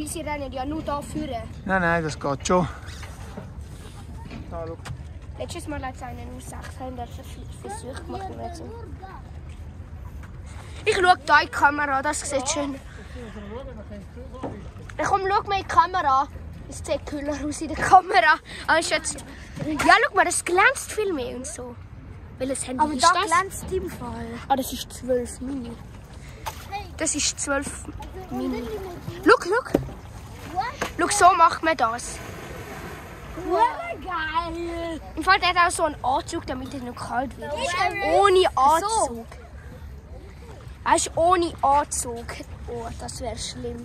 sie rennen ja nur da vorne. Nein, das geht schon. Da, schau. Letztes Mal hat es einen nur 600 Versuche gemacht. Ich schaue hier in die Kamera, das sieht schön. Komm, schau mal in die Kamera. Es sieht cooler aus in der Kamera. Ja, schau mal, das glänzt viel mehr und so. Welches Handy Aber ist da das? glänzt im Fall. Ah, das ist 12 Mini. Das ist 12 Mini. Schau, so macht man das. Geil! Im Fall der hat auch so einen Anzug, damit es noch kalt wird. Ohne Anzug. Er ist ohne Anzug. Oh, das wäre schlimm.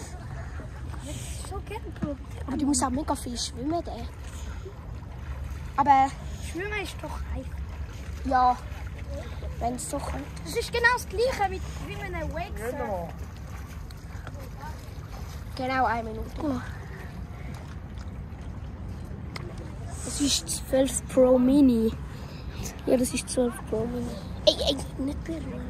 So gerne. Aber du musst auch mega viel schwimmen. Der. Aber Schwimmen ist doch einfach. ja, wenn es so kommt. Das ist genau das Gleiche wie mit einem Wakesurf. Genau 1 Minute. Oh. Das ist 12 Pro Mini. Ja, das ist 12 Pro Mini. Ey, nicht berühren.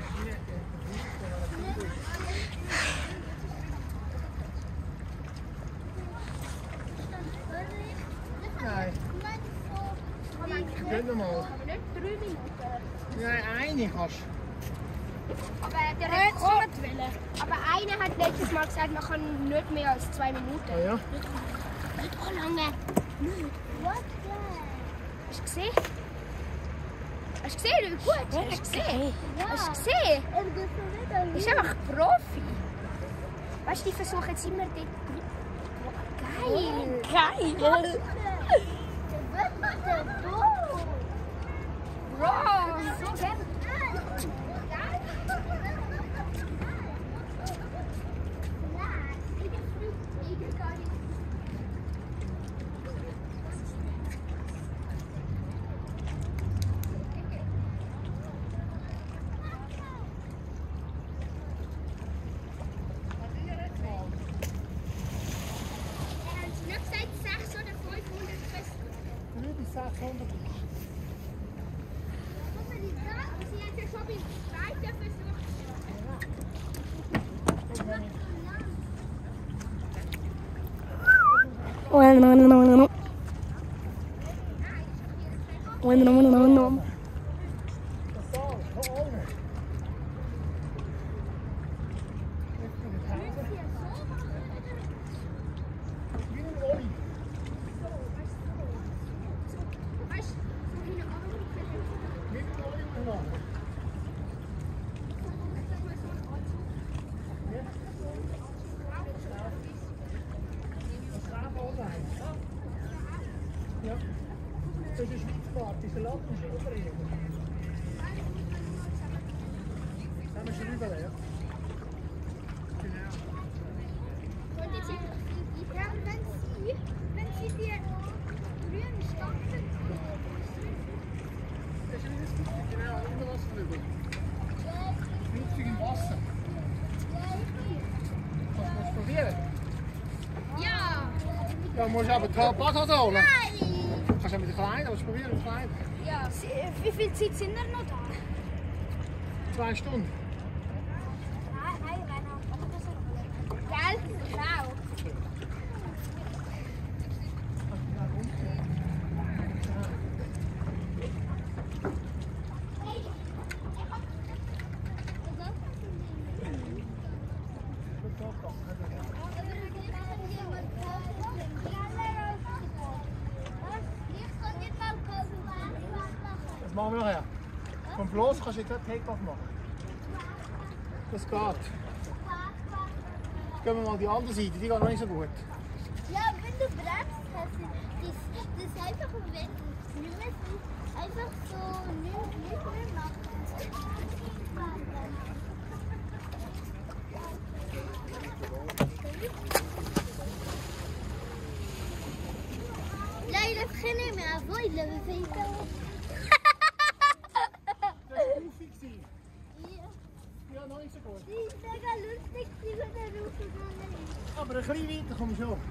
Nein. Gehen wir mal. Nicht 3 Minuten. Nein, eine kannst Aber der Rekord. Aber einer hat letztes Mal gesagt, man kann nicht mehr als 2 Minuten. du. Ja. Nicht so lange. Nicht. Hast du gesehen? Hast du gesehen, wie gut? Hast du gesehen? Hast du gesehen? Das ist einfach Profi. Weißt du, die versuchen jetzt immer dort. Geil! Geil! Bro! So geil! Ja. Das ist Schweizfahrt, diese Latten ist überall. Das haben wir schon überall, ja. Wenn sie die grünen Stacheln Das ist wie das Flugzeug, genau, Unterwasserflügel. Flugzeug im Wasser. Kannst du das probieren? Ja! Ja, musst aber die Badhose holen. Kannst du mit der Kleinen, aber probieren mit der Kleinen. Ja. Wie viel Zeit sind wir noch da? 2 Stunden. Gell? Genau. Das machen wir nachher. Vom Floß kannst du jetzt Take-off machen. Das geht. Jetzt gehen wir mal an die andere Seite, die geht noch nicht so gut. Ja, wenn du bremst, hast du das einfach, wenn du nicht mehr einfach so nicht mehr machen. لا يدخلني مع فويد لما فيته. Ja, noch nicht so gut. Die ist mega lustig, die mit der Rufe. Aber ein bisschen weiter komme ich schon.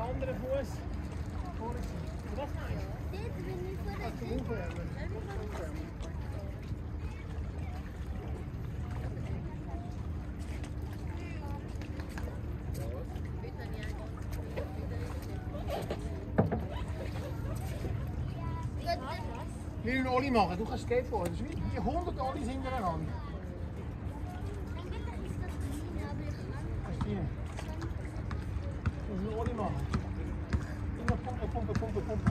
anderen Fuß vorne sein. Was meinst du? Dort bin ich vor der Zum Aufwärmen. Ich will einen Olli machen, du kannst Skateboard. Das ist wie 100 Ollis hintereinander. Christine, du musst einen Olli machen. Immer Pumpe, Pumpe, Pumpe, Pumpe.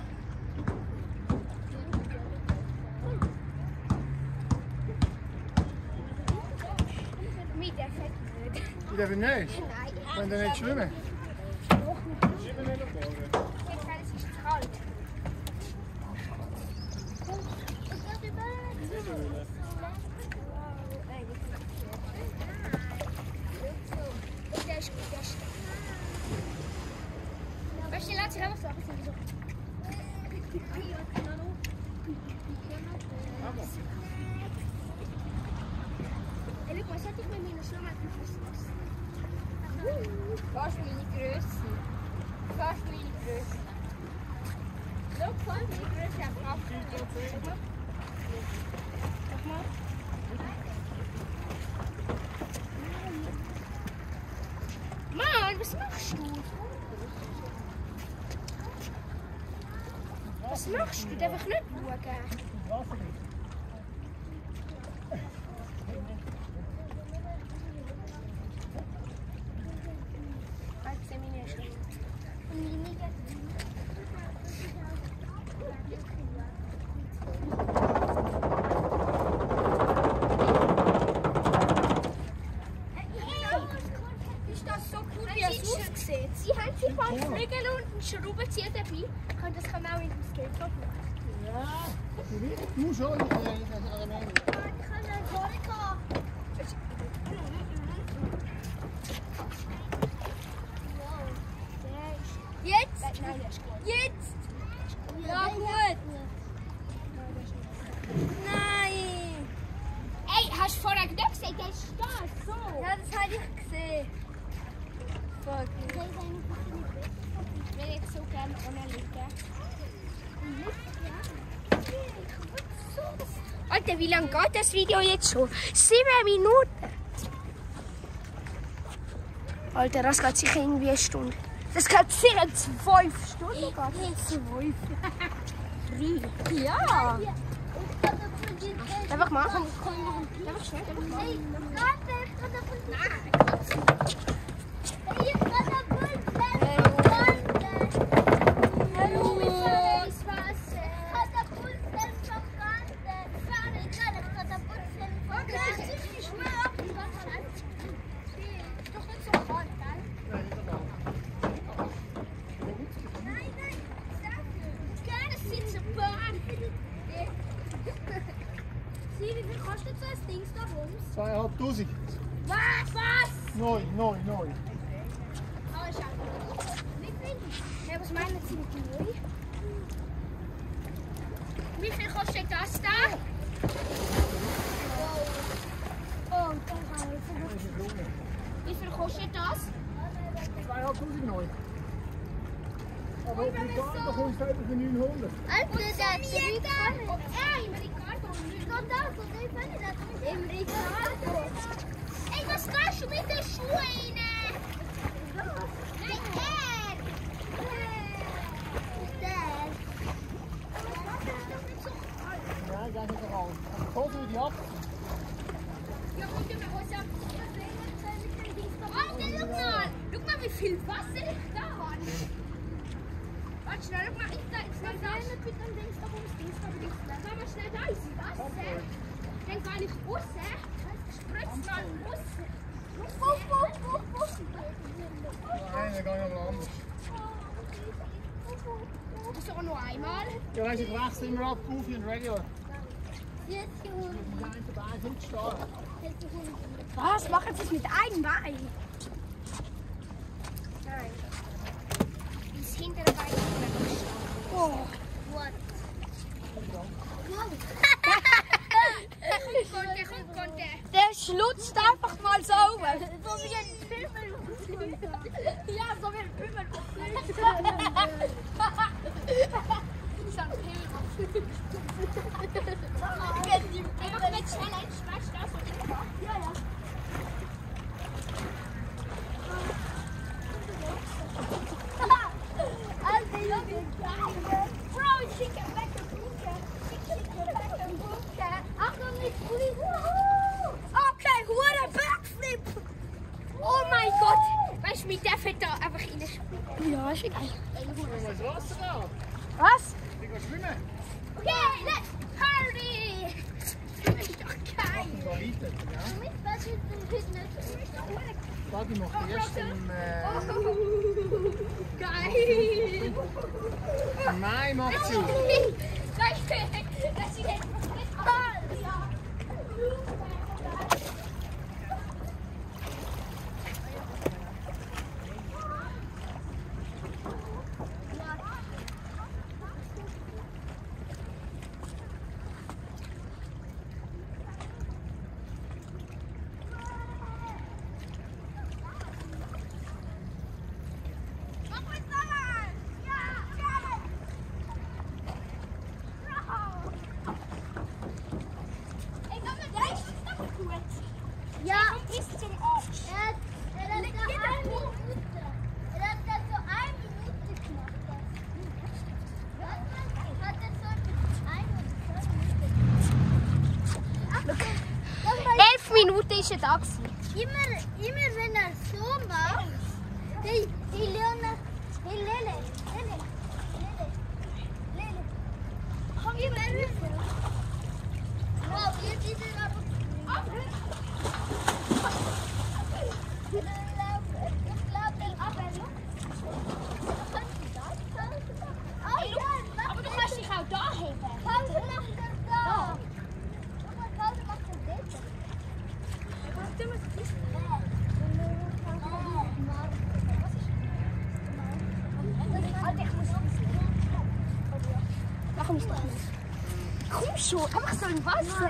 Mit der Fett nicht. Ich darf nicht. Nein. Wenn du nicht schwimmen. Jetzt ist es kalt. Der ist gut, der ist gut. Weißt du, lass dich einfach so. Ey, guck mal, sollte ich mit meiner Schlammhacke festlassen? Fast meine Größe. Fast meine Größe. Schau, voll meine Größe am Kopf. Mach mal. Mann, was machst du? Was machst du? Du darfst nicht schauen. Ich sehe meine Schritte. Ist das so cool, wie es aussieht? Sie haben sich beim Flügel und einen Schraubenzieher dabei. Das kann man auch in dem Skateboard machen. Ja, du schon. Ich kann nicht. Ich kann einen Volker. Jetzt! Nein, der ist gut. Jetzt! Ja, gut! Nein! Ey, hast du vorher nicht gesehen? Der ist da, so! Ja, das habe ich gesehen. Fuck. Ich will jetzt so gerne ohne liegen. Alter, wie lange geht das Video jetzt schon? 7 Minuten! Alter, das geht sicher irgendwie eine Stunde. Das geht sicher 5 Stunden. 2. 3. Ja! Einfach machen. Einfach schnell. Wie viel kostet so ein Ding da rums? 2'500. Was? Neu. Oh, ist auch gut. Wie viel? Ja, was meinen Sie mit neu? Wie viel kostet das da? Oh, dann kann ich Wie viel kostet das? 2'500 neu. Aber auf Ricardo kommst du einfach für 900. Also, der Oh, im Ricardo. Im Ricardo. Ey, was machst du mit den Schuhen rein? Nein, her! Nein, das ist nicht so alt. So tue ich ab. Ja, guck dir mal Hose an. Alter, schau mal, wie viel Wasser ich da habe. Warte schnell, schau mal, ich da jetzt noch rein. Mit dem Dings da rum, Schau mal schnell, da ist Wasser. Dann gar nicht raus. Spritz mal raus. Nein, dann gehe ich aber anders. Das ist auch nur einmal. Ja, weißt du, ich wechsle immer ab, Goofy und Regular. Jetzt hier Ich bin eins dabei, sind stark. Was? Machen Sie es mit einem Bein? Nein. Das hintere Bein ist nicht Oh, what? Kommt der. Der schlutzt einfach mal so. So wie ein Film. Ja, so wie ein Pimmel. Ich sag Pimmel. Einfach mit Challenge, weißt du das? Ja, ja. Also, Junge, Bro, ich schicke weg den Bunker. Achtung, nicht fliegen. Okay, hure Backflip! Oh mein Gott! Weißt du, wir dürfen da einfach reinspringen. Ja, ist egal. Wenn man ins Wasser geht, Was? dann gehst du schwimmen. Okay, let's party! Das ist doch geil! Da weiter, ja. Mit was ist denn nicht? Warte, ich mache erst Geil! im Mai macht sie. Das ist jetzt Ja, Bis zum Arsch. er hat da 1 Minute. Er hat da so 1 Minute gemacht. Hat er so 1 oder 2 Minuten? 11 Minuten ist er da gewesen. Immer wenn er so macht, hey Leona, hey Lele. Komm immer rüber. Wow, jetzt ist er aber... Ich glaube, den Abwehr. Aber du kannst dich auch da heben. Pause macht er da. Pause macht er dort. Machen wir es doch nicht. Komm schon, einfach so im Wasser.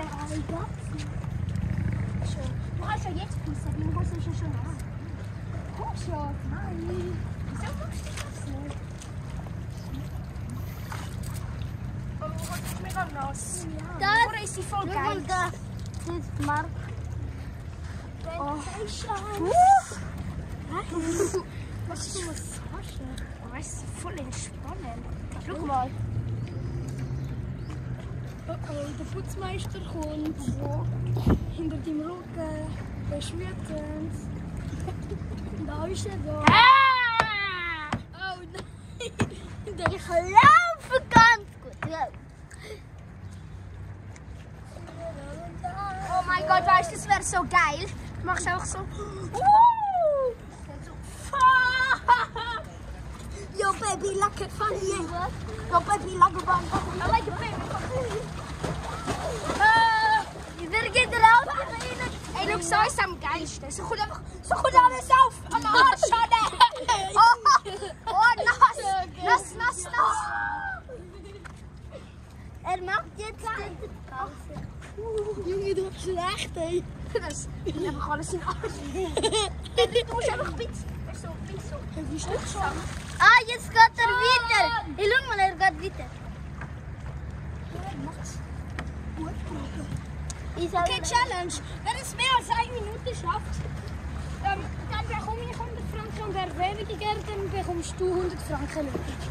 Du kannst ja jetzt pissen, deine Hose ist ja schon an. Komm schon. Nein. Wieso machst du das nicht? Oh, das ist mega nass. Da Oder ist sie voll Schau mal geil? da. Das ist Mark. Oh. Was ist das? Oh, es ist voll entspannend. Schau mal. Oh, der Putzmeister kommt. Hinter deinem Rücken. Der ist wütend. Da ist er da. Ah! Oh nein. Ich laufe ganz gut. Ja. Oh mein Gott, weißt du, das wäre so geil. Du machst einfach so. Yo baby, lekker van je. Yo baby, lekker van je. I like the baby. Wer geht raus? Ey, schau, so ist am geilsten. So kommt alles auf. Am Arsch, Hanne. Oh, nass. Nass. Er macht jetzt die Pause. Junge, du bist schlecht, ey. Das ist einfach alles in den Arsch. Du musst einfach ein bisschen so. Wie ist das schon? Ah, jetzt geht er weiter. Hey, schau mal, er geht weiter. Okay, Challenge. Wer es mehr als 1 Minute schafft, dann bekomme ich 100 Franken und wer weniger, dann bekommst du 100 Franken.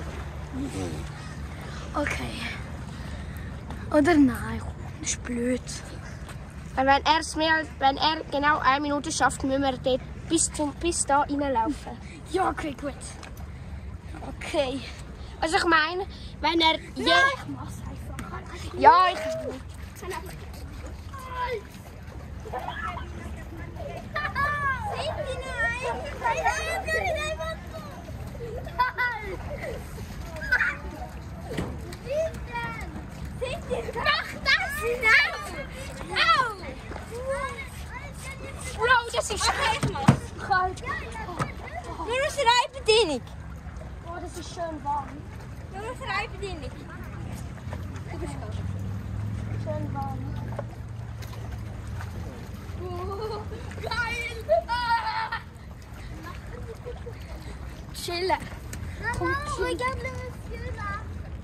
Okay. Oder nein, das ist blöd. Weil wenn er genau 1 Minute schafft, müssen wir dort bis da reinlaufen. Ja, okay, gut. Okay. Also ich meine, wenn er... Ja, ich mach's einfach. Ja, ich... Mach das! Nein! Au! Bro, das ist schlecht, Mann. Kalt. Nur eine Schreibbedienung. Oh, das ist schön warm. Nur eine Schreibbedienung. Schön warm. Geil! chillen. Maman, regarde le monsieur là.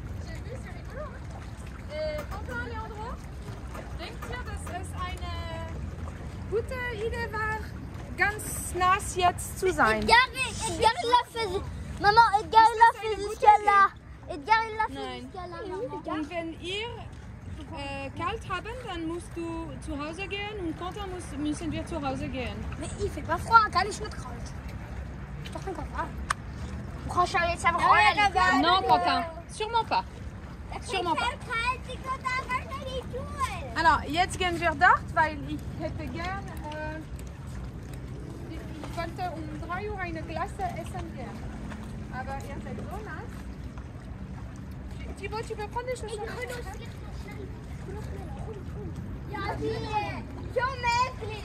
Papa Leandro, denkt ihr, dass es eine gute Idee war, ganz nass jetzt zu sein? Edgar, il a fait. Maman, Edgar, il a fait jusqu'à là. Edgar, il a fait Nein. jusqu'à là, maman. Und wenn ihr kalt haben, dann musst du zu Hause gehen und Quentin müssen wir zu Hause gehen. Mais il fait pas froid, kalt ist nicht kalt. Doch nicht kalt. Du kannst ja jetzt einfach alle. Non, Quentin, sûrement pas. Sûrement pas. Alors, jetzt gehen wir dort, weil ich hätte gern, ich wollte um 3 Uhr eine Glasse essen gehen. Aber ihr seid so nass. Thibaut, tu peux prendre des chaussures? Ja, hier. Schon möglich.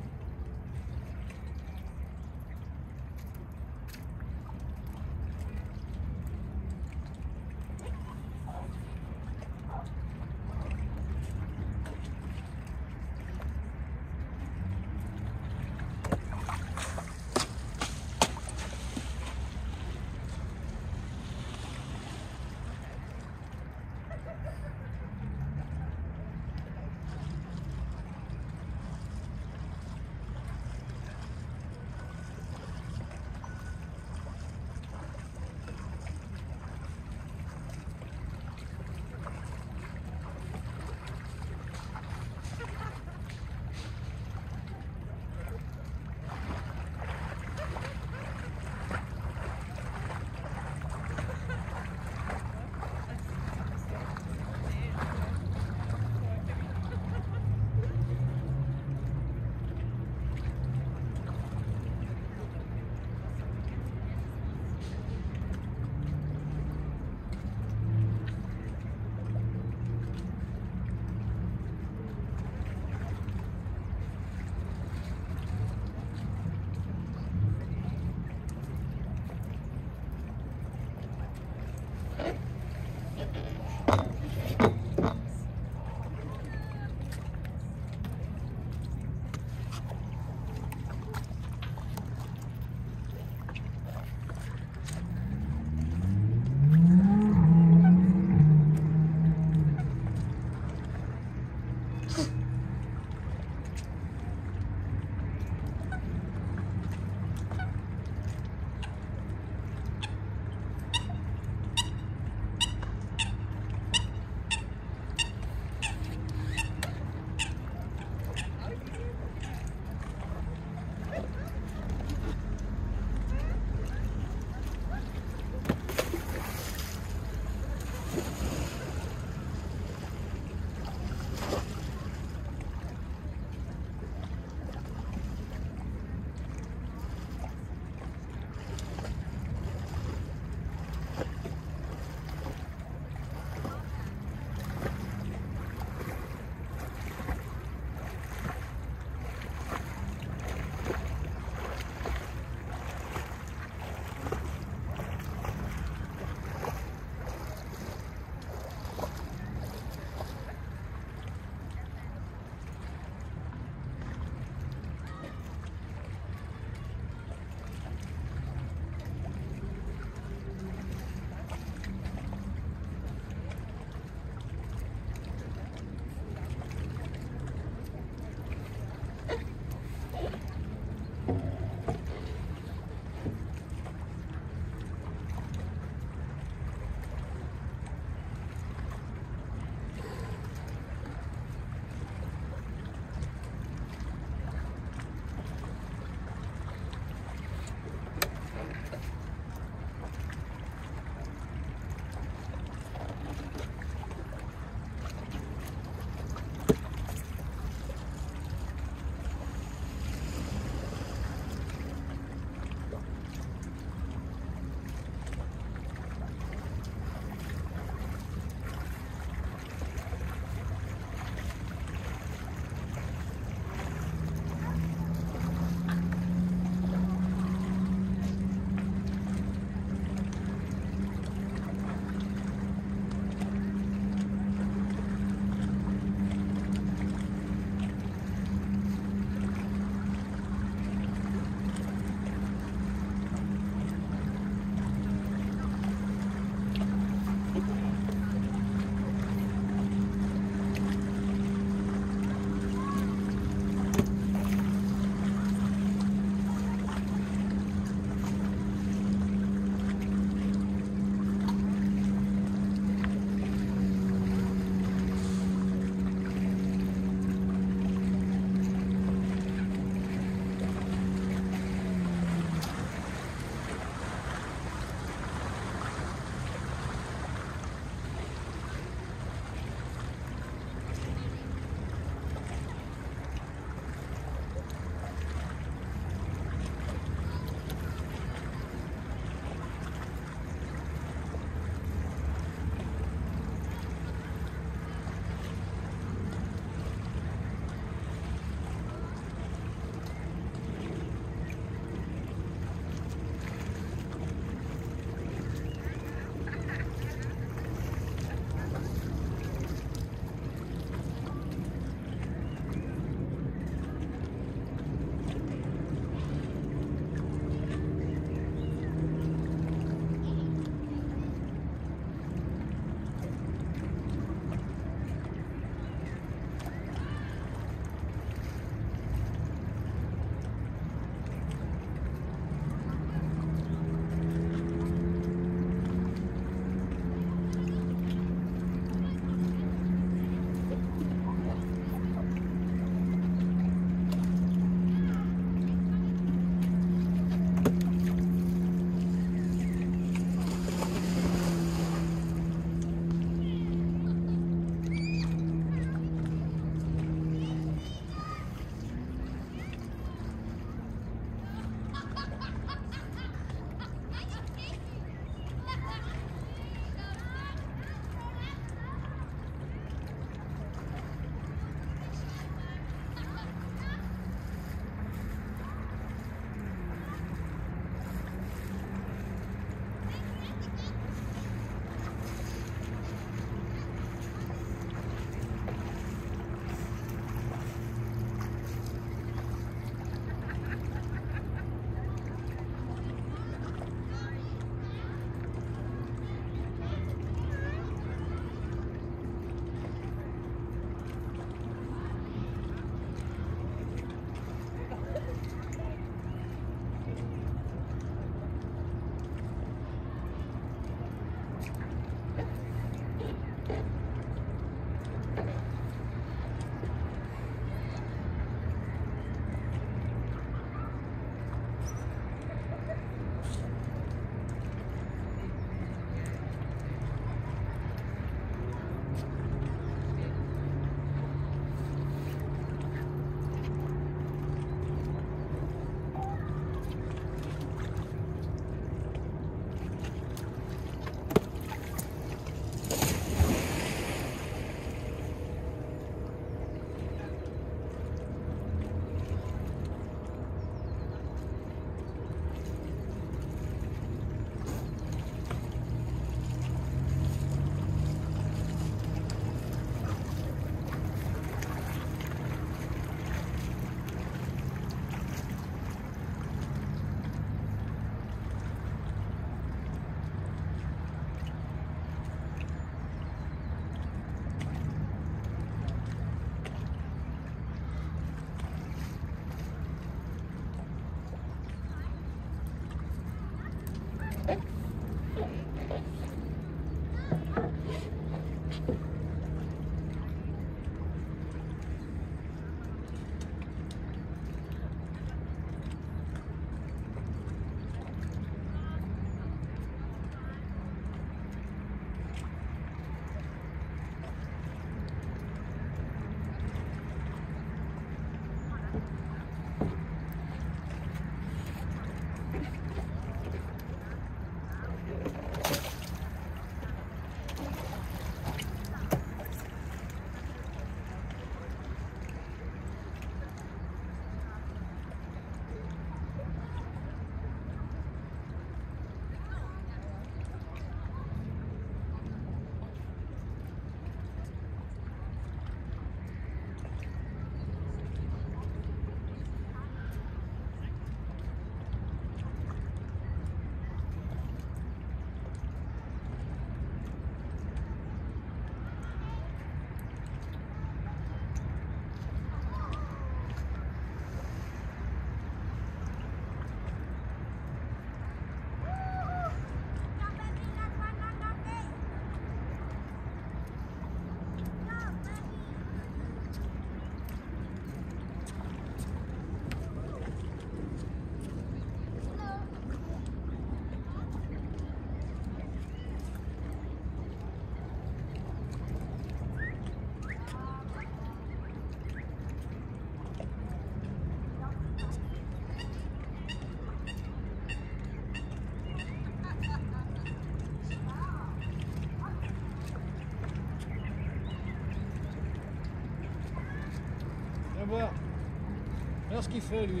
Viens voir. Regarde ce qu'il fait lui.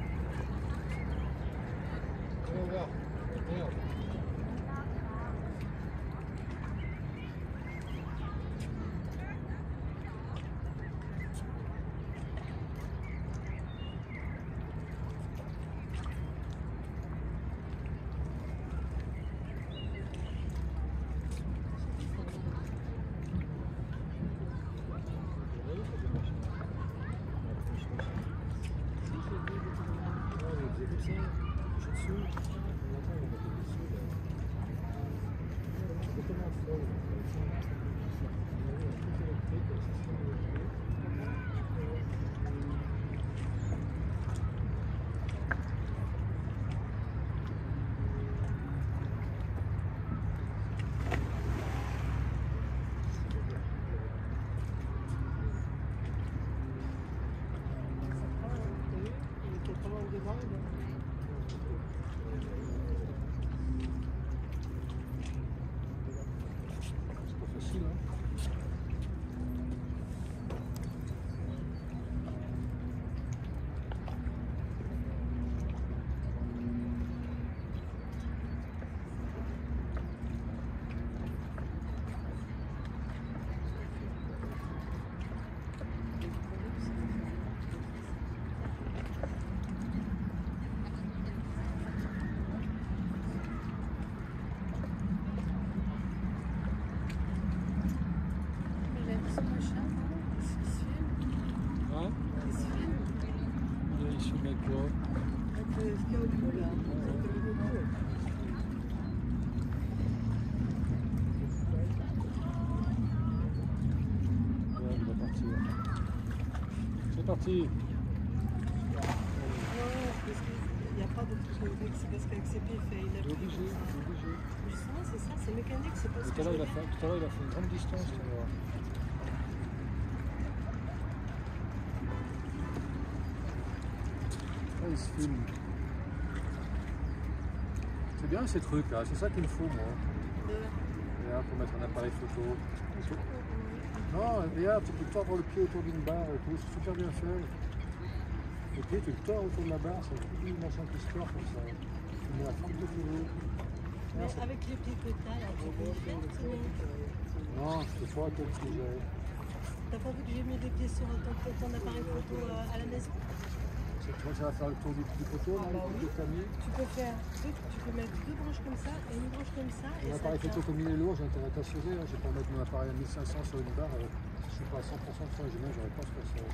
Viens voir. Regarde. C'est parti. Il n'y a pas de truc avec, c'est parce qu'avec ses pieds, il est Obligé. Justement, c'est ça, c'est mécanique, c'est pas ce que Tout à l'heure, il a fait une grande distance. Tu vois. Ah, il se filme. C'est bien ces trucs là, c'est ça qu'il me faut moi. Regarde, pour mettre un appareil photo. Non, regarde, tu peux tordre le pied autour d'une barre et tout, c'est super bien fait. Le pied, tu le tords autour de la barre, c'est toute une dimension qui se tord comme ça. Tu mets la forme que tu veux. Mais avec les pieds que tu as, là, tu peux le faire, non, je te ferai quel sujet. T'as pas vu que j'ai mis des pieds sur ton appareil photo à la maison? Tu vois que ça va faire le tour du poteau, là, le poteau que t'as mis. Tu peux faire, tu peux mettre deux branches comme ça et une branche comme ça. Un appareil photo comme il est lourd, j'ai intérêt à t'assurer. Hein. Je vais pas mettre mon appareil à 1500 sur une barre. Je suis pas à 100% de son ingénieur, j'aurais pas fait ça.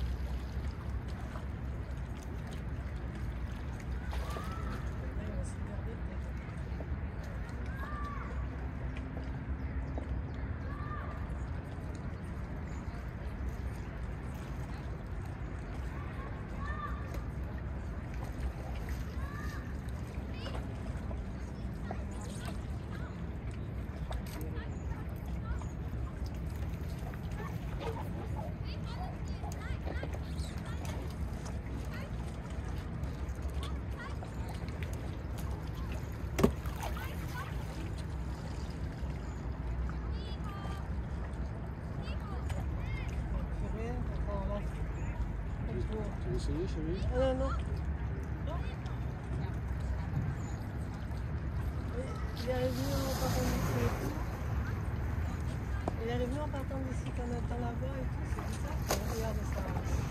essayer, chérie? Ah non, non. Il est revenu en partant d'ici. Il est revenu en partant d'ici quand on attend la voie et tout, c'est bizarre. Regarde ça.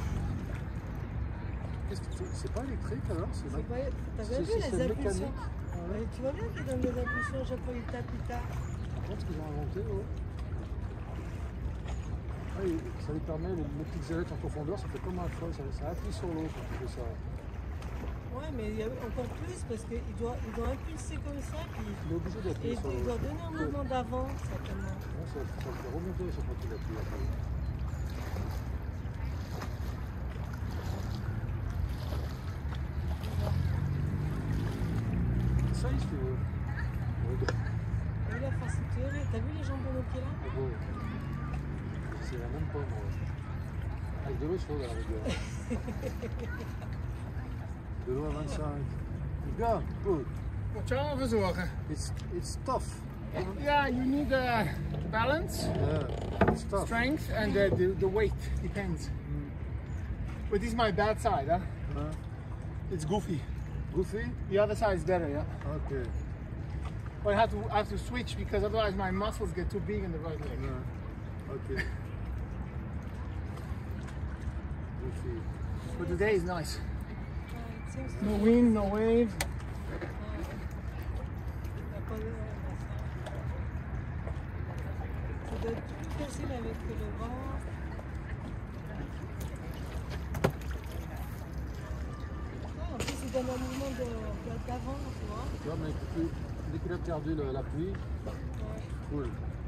C'est pas électrique alors? T'as bien vu c'est les système impulsions? mécanique. Ouais, tu vois bien qu'ils donnent des impulsions à chaque fois ils tapent, ils tapent. Je pense qu'ils ont inventé, ouais. Ah, ça lui permet, les petites ailettes en profondeur, ça fait comme un foil, ça appuie sur l'eau quand tu fais ça. Ouais, mais il y a encore plus parce qu'il doit impulser comme ça, puis Il est obligé et d'appuyer sur l'eau. il doit donner un mouvement d'avant, certainement. Ouais, ça le fait remonter chaque fois qu'il appuie après. Ça, il se fait. Et la farciture, t'as vu les jambons qu'il a? Ah bon. C'est la même pomme, ouais. Avec de l'eau chaude à la rigueur. De l'eau à 25. Yeah, good. Wat zou je verzorgen? It's tough. Yeah, you need balance, Yeah, it's tough. strength, and the weight depends. But this is my bad side, huh? It's goofy. Goofy? The other side is better, yeah. Okay. But I have to switch because otherwise my muscles get too big in the right leg. Yeah. Okay. Goofy. But today is nice. It seems No wind, no waves. Ça doit être plus facile avec le vent. En plus, il donne un mouvement d'avant, tu vois. Tu vois, mais dès qu'il a perdu l'appui, cool.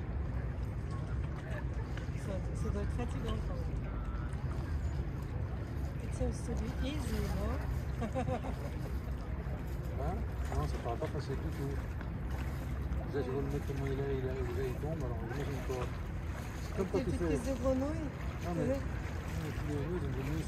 Ça doit être fatigant quand même. It seems to be easy, no? Hein? Non, ça ne paraît pas facile du tout. Déjà, je vois le mec comment il tombe, alors j'imagine pas. C'est comme quand Des tu petites fais. pièces de grenouille. Non, mais les grenouilles, des grenouilles.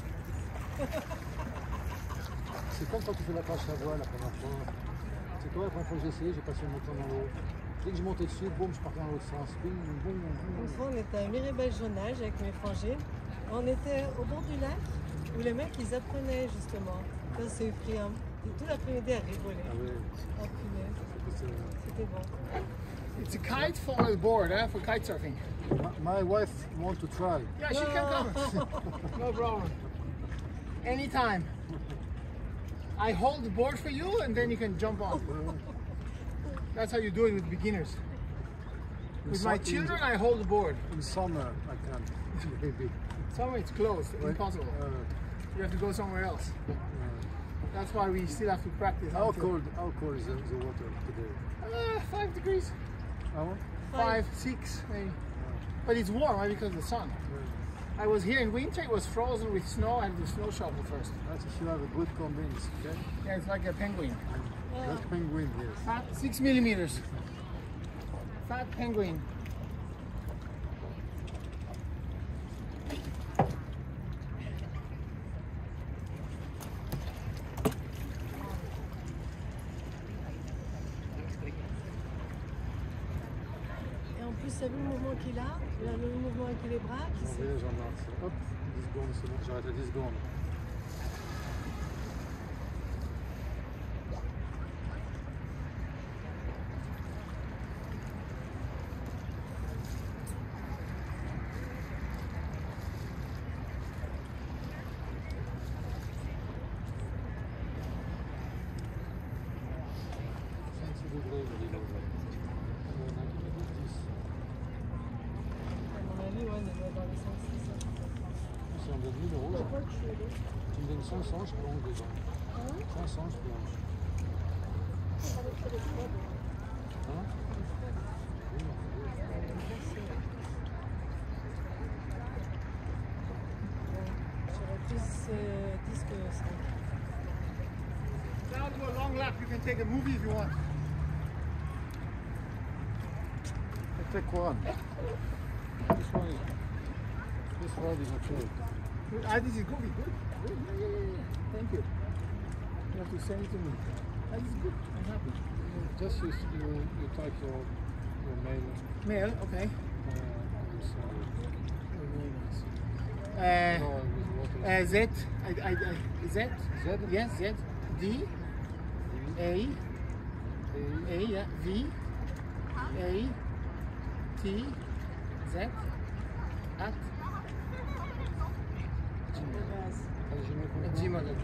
C'est comme quand tu fais la planche à voile la première fois. C'est quoi la première fois que j'ai essayé, j'ai passé mon temps dans l'eau. Dès que je montais dessus, boum, je partais dans l'autre sens. Boum, boum, Une boum. fois, on était à Miribel-Jonage avec mes frangines. On était au bord du lac où les mecs ils apprenaient justement. Ça, c'est pris tout l'après-midi à rigoler. Ah ouais, Oh, punaise, c'était bon. It's a kite for a board, huh? For kite surfing. My wife wants to try. Yeah, she can come. No problem. Anytime. I hold the board for you and then you can jump on. That's how you do it with beginners. With my children, I hold the board. In summer, I can. Maybe. Somewhere it's closed, impossible. You have to go somewhere else. That's why we still have to practice. How until- cold is the water today? 5 degrees. Ah bon? 5, 6 maybe. But it's warm, right, because of the sun. I was here in winter, it was frozen with snow, I had to snow shovel first. That's if you have a good combines, okay? Yeah, it's like a penguin. Like penguin, yes. Fat, 6 millimeters. Fat penguin. Et en plus, t'as vu le mouvement qu'il a? Il a le mouvement avec les bras. Qui J'en vais, j'en marche. Hop, 10 secondes, c'est bon, j'arrête à 10 secondes. Degrés, je dis, là. Il y en a qui me disent 10. À mon avis, ouais, on doit dans les 5-6. Si on donne 1000 euros, tu me donnes 500, je plonge dedans. 500, je plonge. Hein? J'aurais plus 10 que 5. Now do a long lap, you can take a movie if you want. Take one. This one is okay. This is good. Good. Yeah. Thank you. You have to send it to me. This is good. I'm happy. Just you type your mail. Mail, okay. You send it. Very nice. Z. Z. Yes, Z. D. A. Yeah. V. A. T. Z. At. Gmail. Okay.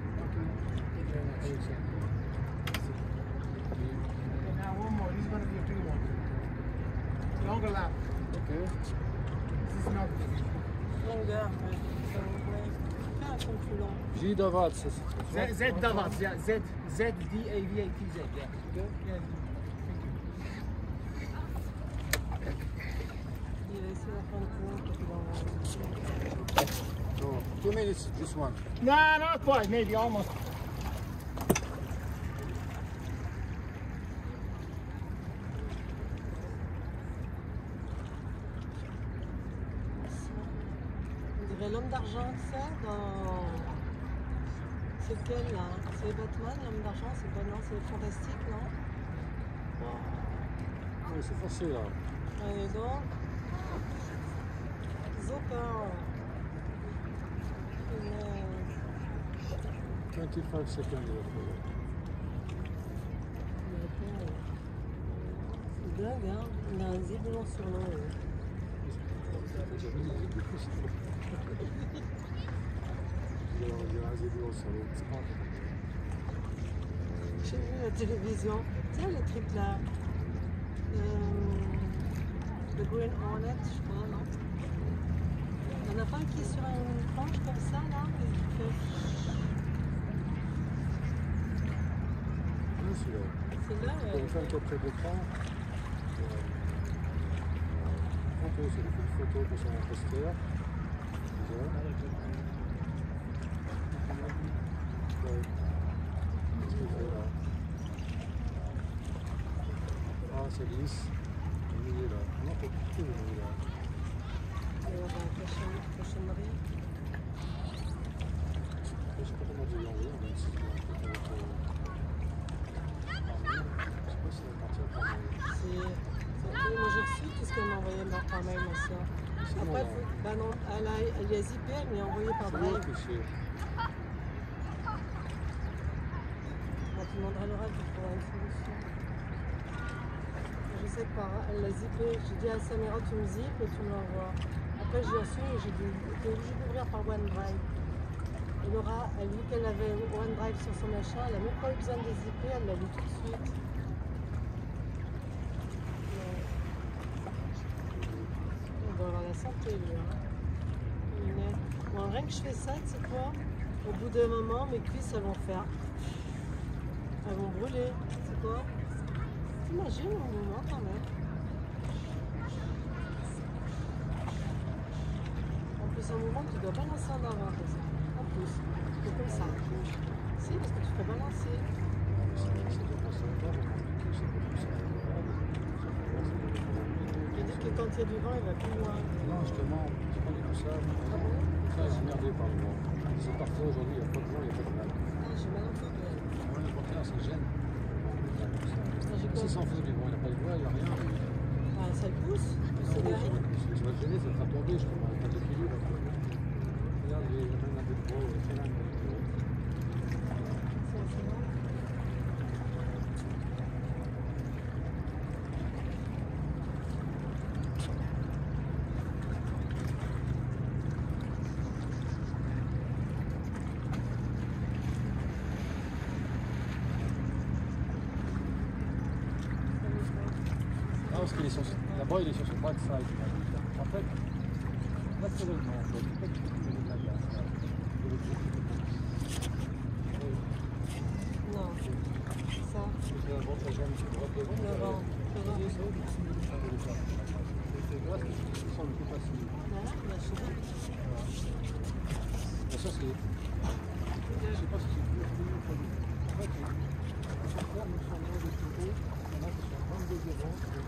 Now one more. This is going to be a big one. Longer lap. Okay. This is not big. Longueur, ouais. Fais un compte plus long. J Davad, c'est Z Davat. Yeah. Z. Z. D. A. V. A. T. Z. Yeah. Okay. Yeah. Il a essayé de faire un compte. So, 2 minutes, this one. Nah, not quite. Maybe almost. On dirait l'homme d'argent, tu sais, dans... C'est lequel, là? C'est Batman, l'homme d'argent? C'est pas, non? C'est fantastique, non? Oui, c'est facile là. Allez donc. Zoper. 25 seconds. C'est dingue, hein? Il a un zébulon sur l'eau. J'ai vu la télévision, tu sais, les trucs là. Le Green Hornet, je crois, non? Il n'y en a pas un qui est sur une planche comme ça, là, et qui fait... C'est là, On fait un capture d'écran. Photo, c'est des photos pour son poster. Ah, c'est lisse. Le milieu là. On a pas tout le milieu là. la cochonnerie. Je sais pas comment vous l'envoyer, on va essayer de Moi j'ai reçu tout ce qu'elle m'a envoyé par mail, ma soeur. Après, bah non, elle a zippé, elle m'a envoyé par mail. On te demandera l'oral pour trouver une solution. Je sais que elle l'a zippé. J'ai dit à Samira, tu me zippes et tu me l'envoies. Après j'ai reçu et j'ai dit, t'es obligé d'ouvrir par OneDrive. Et Laura, elle dit qu'elle avait OneDrive sur son machin, elle n'a même pas eu besoin de zipper, elle l'a vu tout de suite. On doit avoir la santé, lui. Hein. Bon, rien que je fais ça, tu sais quoi, au bout d'un moment, mes cuisses, elles vont faire... Elles vont brûler, tu sais quoi. T'imagines un moment quand même. En plus, un moment, tu dois balancer en avant, comme ça. En plus, c'est comme ça. Si, parce que tu peux balancer. Il dit que quand il y a du vent, il va plus loin. Non, justement, c'est pas du tout ça. Ah bon? Très emmerdé par le vent. C'est parfois aujourd'hui, il n'y a pas de vent, il n'y a pas de mal. Ah, j'ai mal entendu. Moi, le porteur, ça gêne. Ah, Si sans faute du vent, il n'y a pas de voie, il n'y a rien. Ah, ça le pousse? Non, oui, tu vas te gêner, ça te fera tomber, je comprends pas d'équilibre. Regarde, il y a même un peu de vent, c'est là, un peu de vent. Parce qu'il est sur là-bas, il est sur son back side. En fait, naturellement, en fait, c'est pas du tout de la glace. Non, ça. C'est la vente, la jambe qui droite devant. Le vent. C'est grâce que tu sens le coup facile. Voilà, la cheville. Ça, c'est. Je sais pas si c'est plus ou pas. En fait, sur terre, nous sommes loin de photos. Il y en a qui sont 22 devant.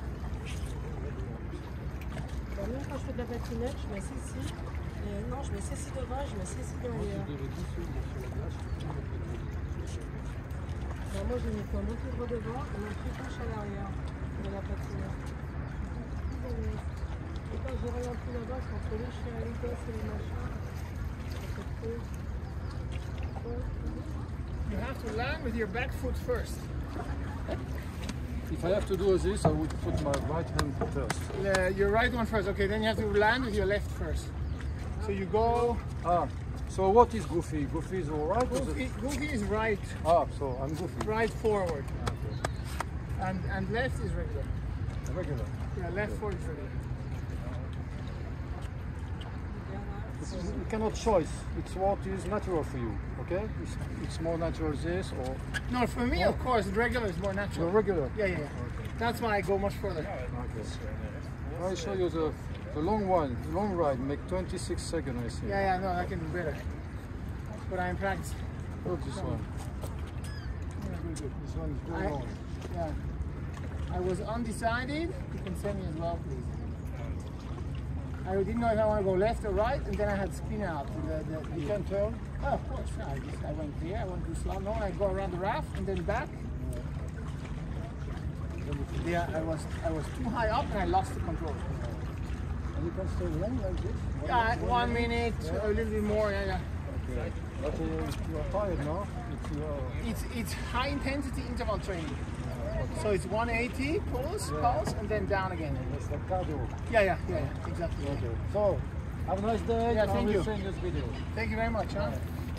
Même quand je fais de la patinette, je m'assieds ici. Non, je m'assieds ici devant et je m'assieds ici derrière. Moi, j'ai mis un bon pied droit devant et mon pied gauche à l'arrière de la patinette. Et quand je ralenti là-bas, c'est entre les chiens, les gosses et les machins. You have to land with your back foot first. If I have to do this, I would put my right hand first. Your right one first. Okay, then you have to land with your left first. So you go. Ah, so what is goofy? Goofy is all right? Goofy is right. Ah, so I'm goofy. Right forward. Okay. And left is regular. Regular. Yeah, left forward is regular. You cannot choose. It's what is natural for you, okay? It's more natural this or... No, for me, of course, regular is more No, natural. regular. Yeah. Okay. That's why I go much further. Okay. I'll show you the long one, long ride, make 26 seconds, I think. Yeah, no, I can do better. But I'm practicing. Look this one. This one is very long. Yeah. I was undecided. You can send me as well, please. I didn't know if I want to go left or right, and then I had spin out. You can turn. Oh, of course. I went there. I want to do slalom. No, I go around the raft and then back. Yeah, I was too high up and I lost the control. And you can stay long like this? Yeah, 1 minute, a little bit more. Yeah. Okay. But you are tired now? It's high intensity interval training. So it's 180 pulse, and then down again. It's like cardio. Yeah, exactly. Okay. So, have a nice day. Yeah, thank you. I will send this video. Thank you very much. Huh?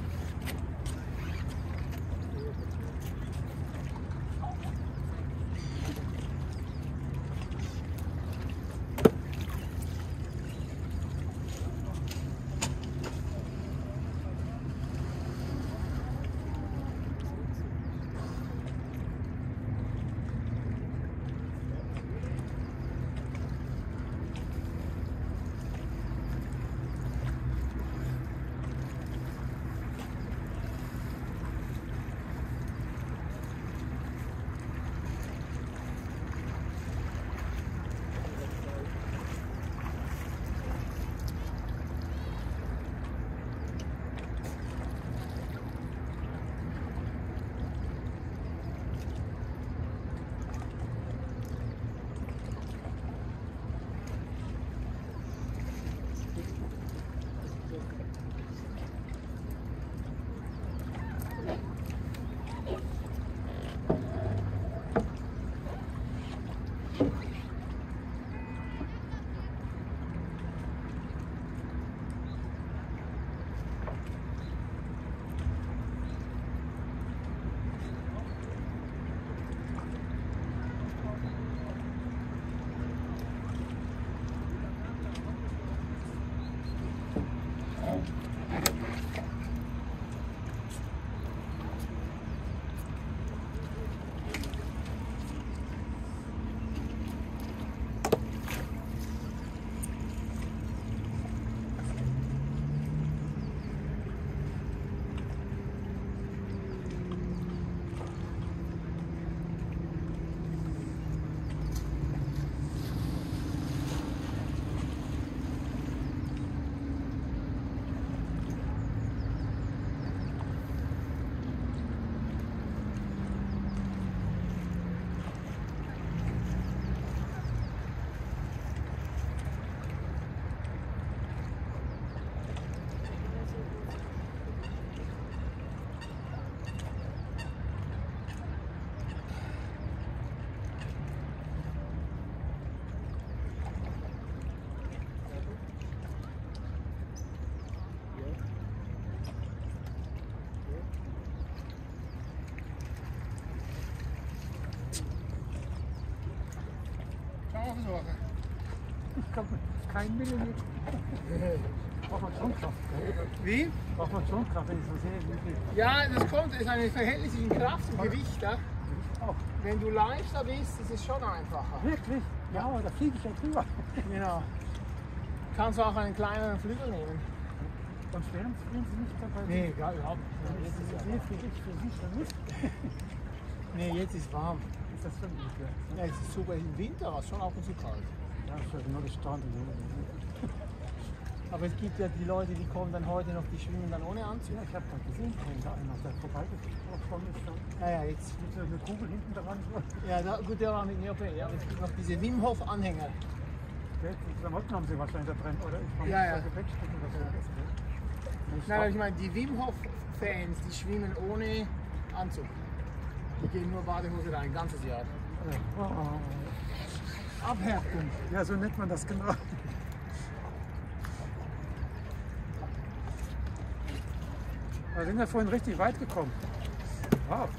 Kein Millimeter. Braucht man Schwungkraft. Wie? Braucht man Schwungkraft, wenn ich so sehe. Wie viel? Ja, das kommt, ist eine verhältnismäßige Kraft und Gewicht. Ja? Auch. Wenn du leichter bist, ist es schon einfacher. Wirklich? Ja, aber da fliege ich ja drüber. Genau. Kannst du auch einen kleineren Flügel nehmen. Und schweren spielen Sie nicht dabei? Nee, ja, überhaupt nicht. Jetzt ist es sehr für dich, für Sie schon nicht. Nee, jetzt ist warm. Ist das schon gut, ja? Ja, es ist super. Im Winter war es schon ab und zu kalt. Ja, ich habe nur gestanden. Aber es gibt ja die Leute, die kommen dann heute noch, die schwimmen dann ohne Anzug. Ja, ich habe gerade gesehen, da einer, der vorbeigekommen ist. Ja, jetzt. Mit so einer Kugel hinten dran. Ja, gut, der war mit Neopren. Ja, aber es gibt noch diese Wim Hof Anhänger. Die Klamotten haben Sie wahrscheinlich da drin, oder? Ich Ja. Gepäckstück oder so. Nein, ich meine, die Wim Hof Fans, die schwimmen ohne Anzug. Die gehen nur Badehose rein, ganzes Jahr. Abhärtung. Ja, so nennt man das genau. Wir sind ja vorhin richtig weit gekommen. Wow.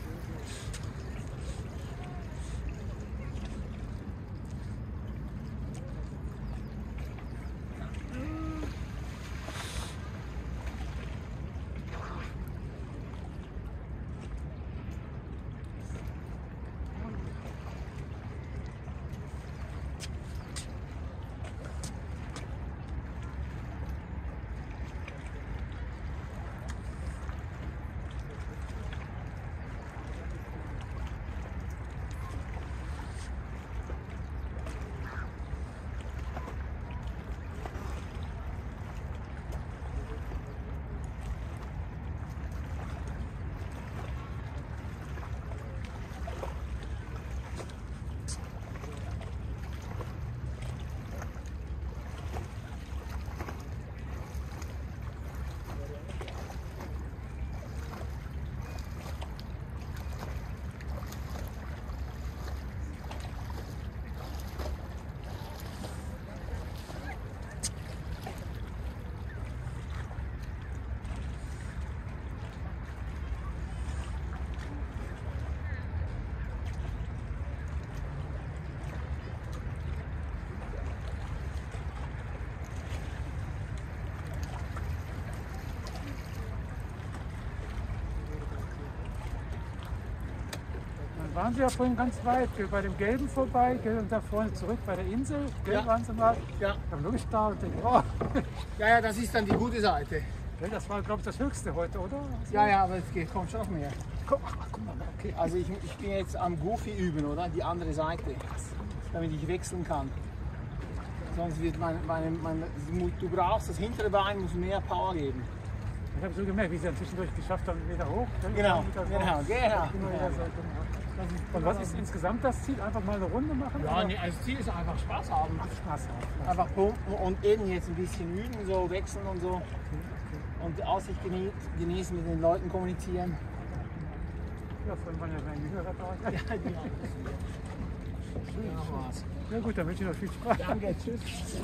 Waren Sie ja vorhin ganz weit, bei dem Gelben vorbei, und da vorne zurück bei der Insel. Ja. Waren Sie mal? Ja. Ich habe nur gestaunt. Oh. Ja, das ist dann die gute Seite. Das war, glaube ich, das Höchste heute, oder? Ja, aber es kommt schon noch mehr. Guck mal, okay. Also ich bin jetzt am Goofy üben, oder? Die andere Seite, damit ich wechseln kann. Sonst wird du brauchst das hintere Bein, muss mehr Power geben. Ich habe so gemerkt, wie Sie dann zwischendurch geschafft haben, wieder hoch. Genau. Und was ist insgesamt das Ziel? Einfach mal eine Runde machen? Ja, nee, also das Ziel ist einfach Spaß haben. Spaß haben. Einfach pumpen und eben jetzt ein bisschen üben, so wechseln und so. Und die Aussicht genießen, mit den Leuten kommunizieren. Ja, vorhin waren ja meine Hörer da. Ja, genau. Ja gut, dann wünsche ich noch viel Spaß. Danke, tschüss.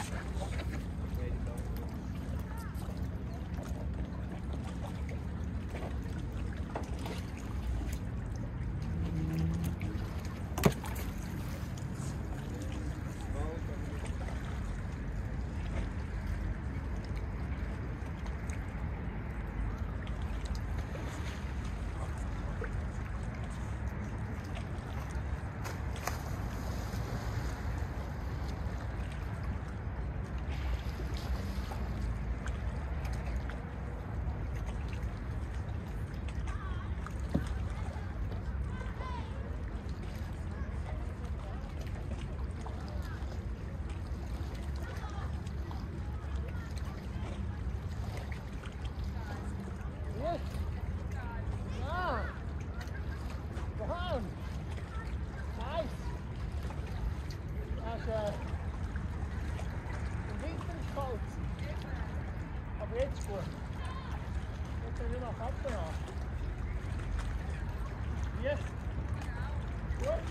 Jetzt gut. Jetzt sind wir noch abgenommen. Hier. Gut.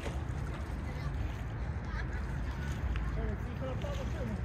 So, jetzt sicher noch ein paar Stunden.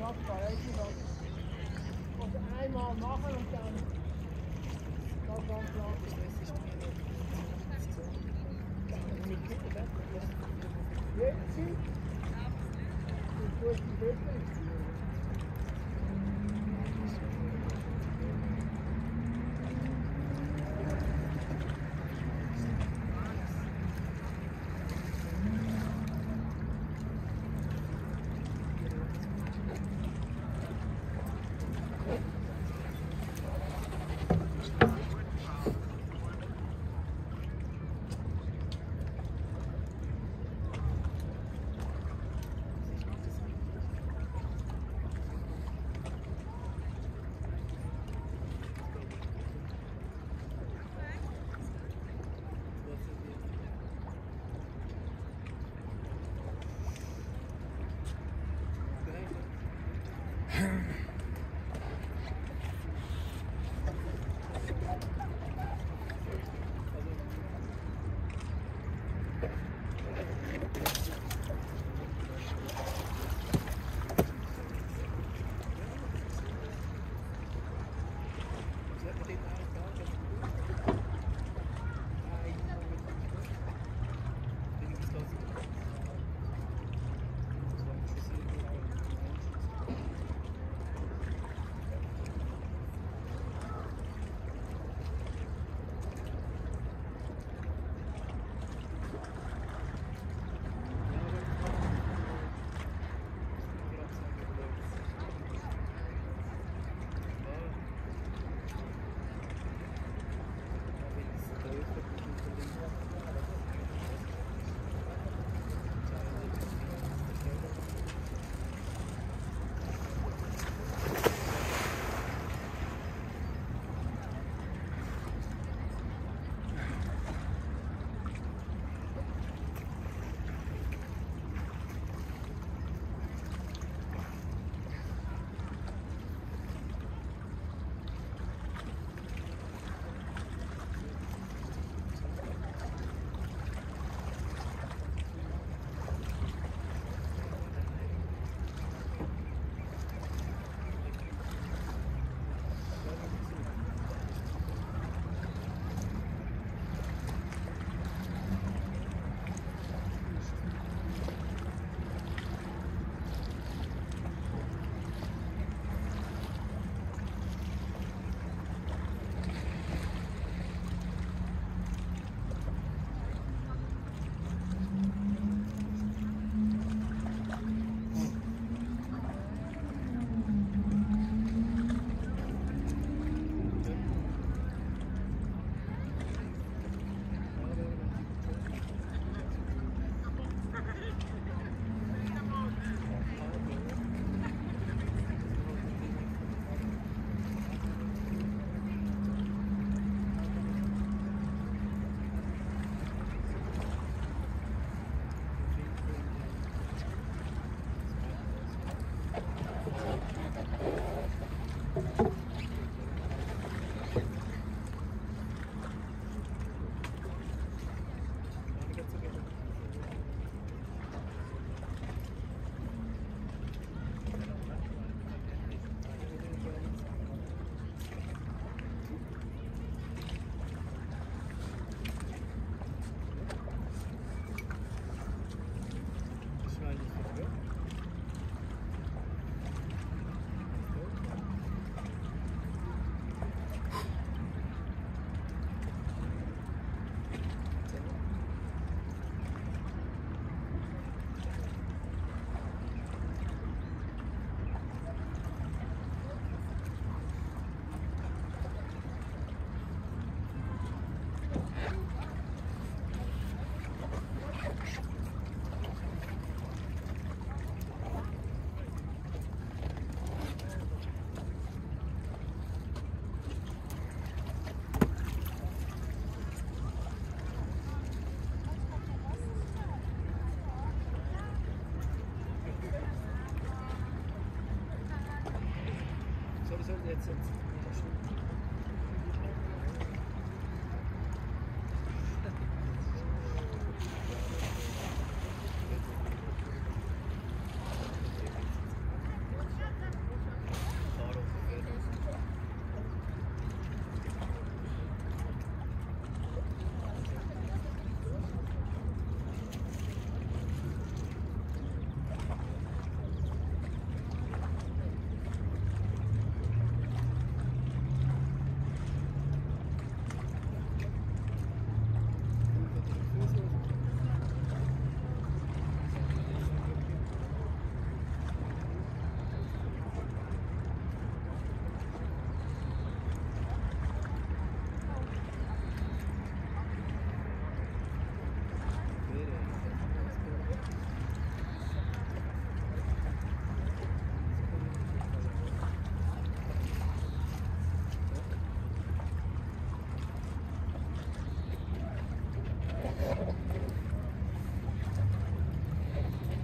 machbar, weet je wel. Als we eenmaal machen und dann jetzt sind durch die Wette.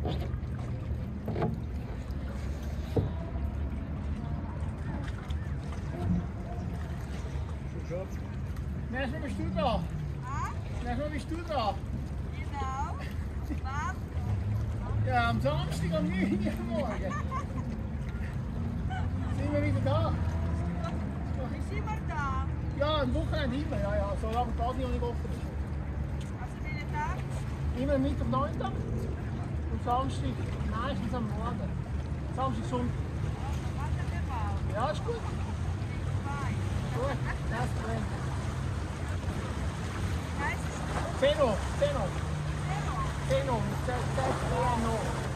Nächstes Mal bist du da. Nächstes Mal bist du da. Genau. Was? Ja, am Samstag um 9 Uhr morgen. Sind wir wieder da? Ist immer da. Ja, am Wochenende immer. Ja, ja, solange die Basi noch nicht offen ist. Also welchen Tag? Immer Mittwoch, Nachmittag. Und Samstag meistens am Morgen. Samstag, Sonntag. Warten wir mal. Ja, ist gut. Gut, das Problem. Heißt es Zeno. Mit Z-E-N-O.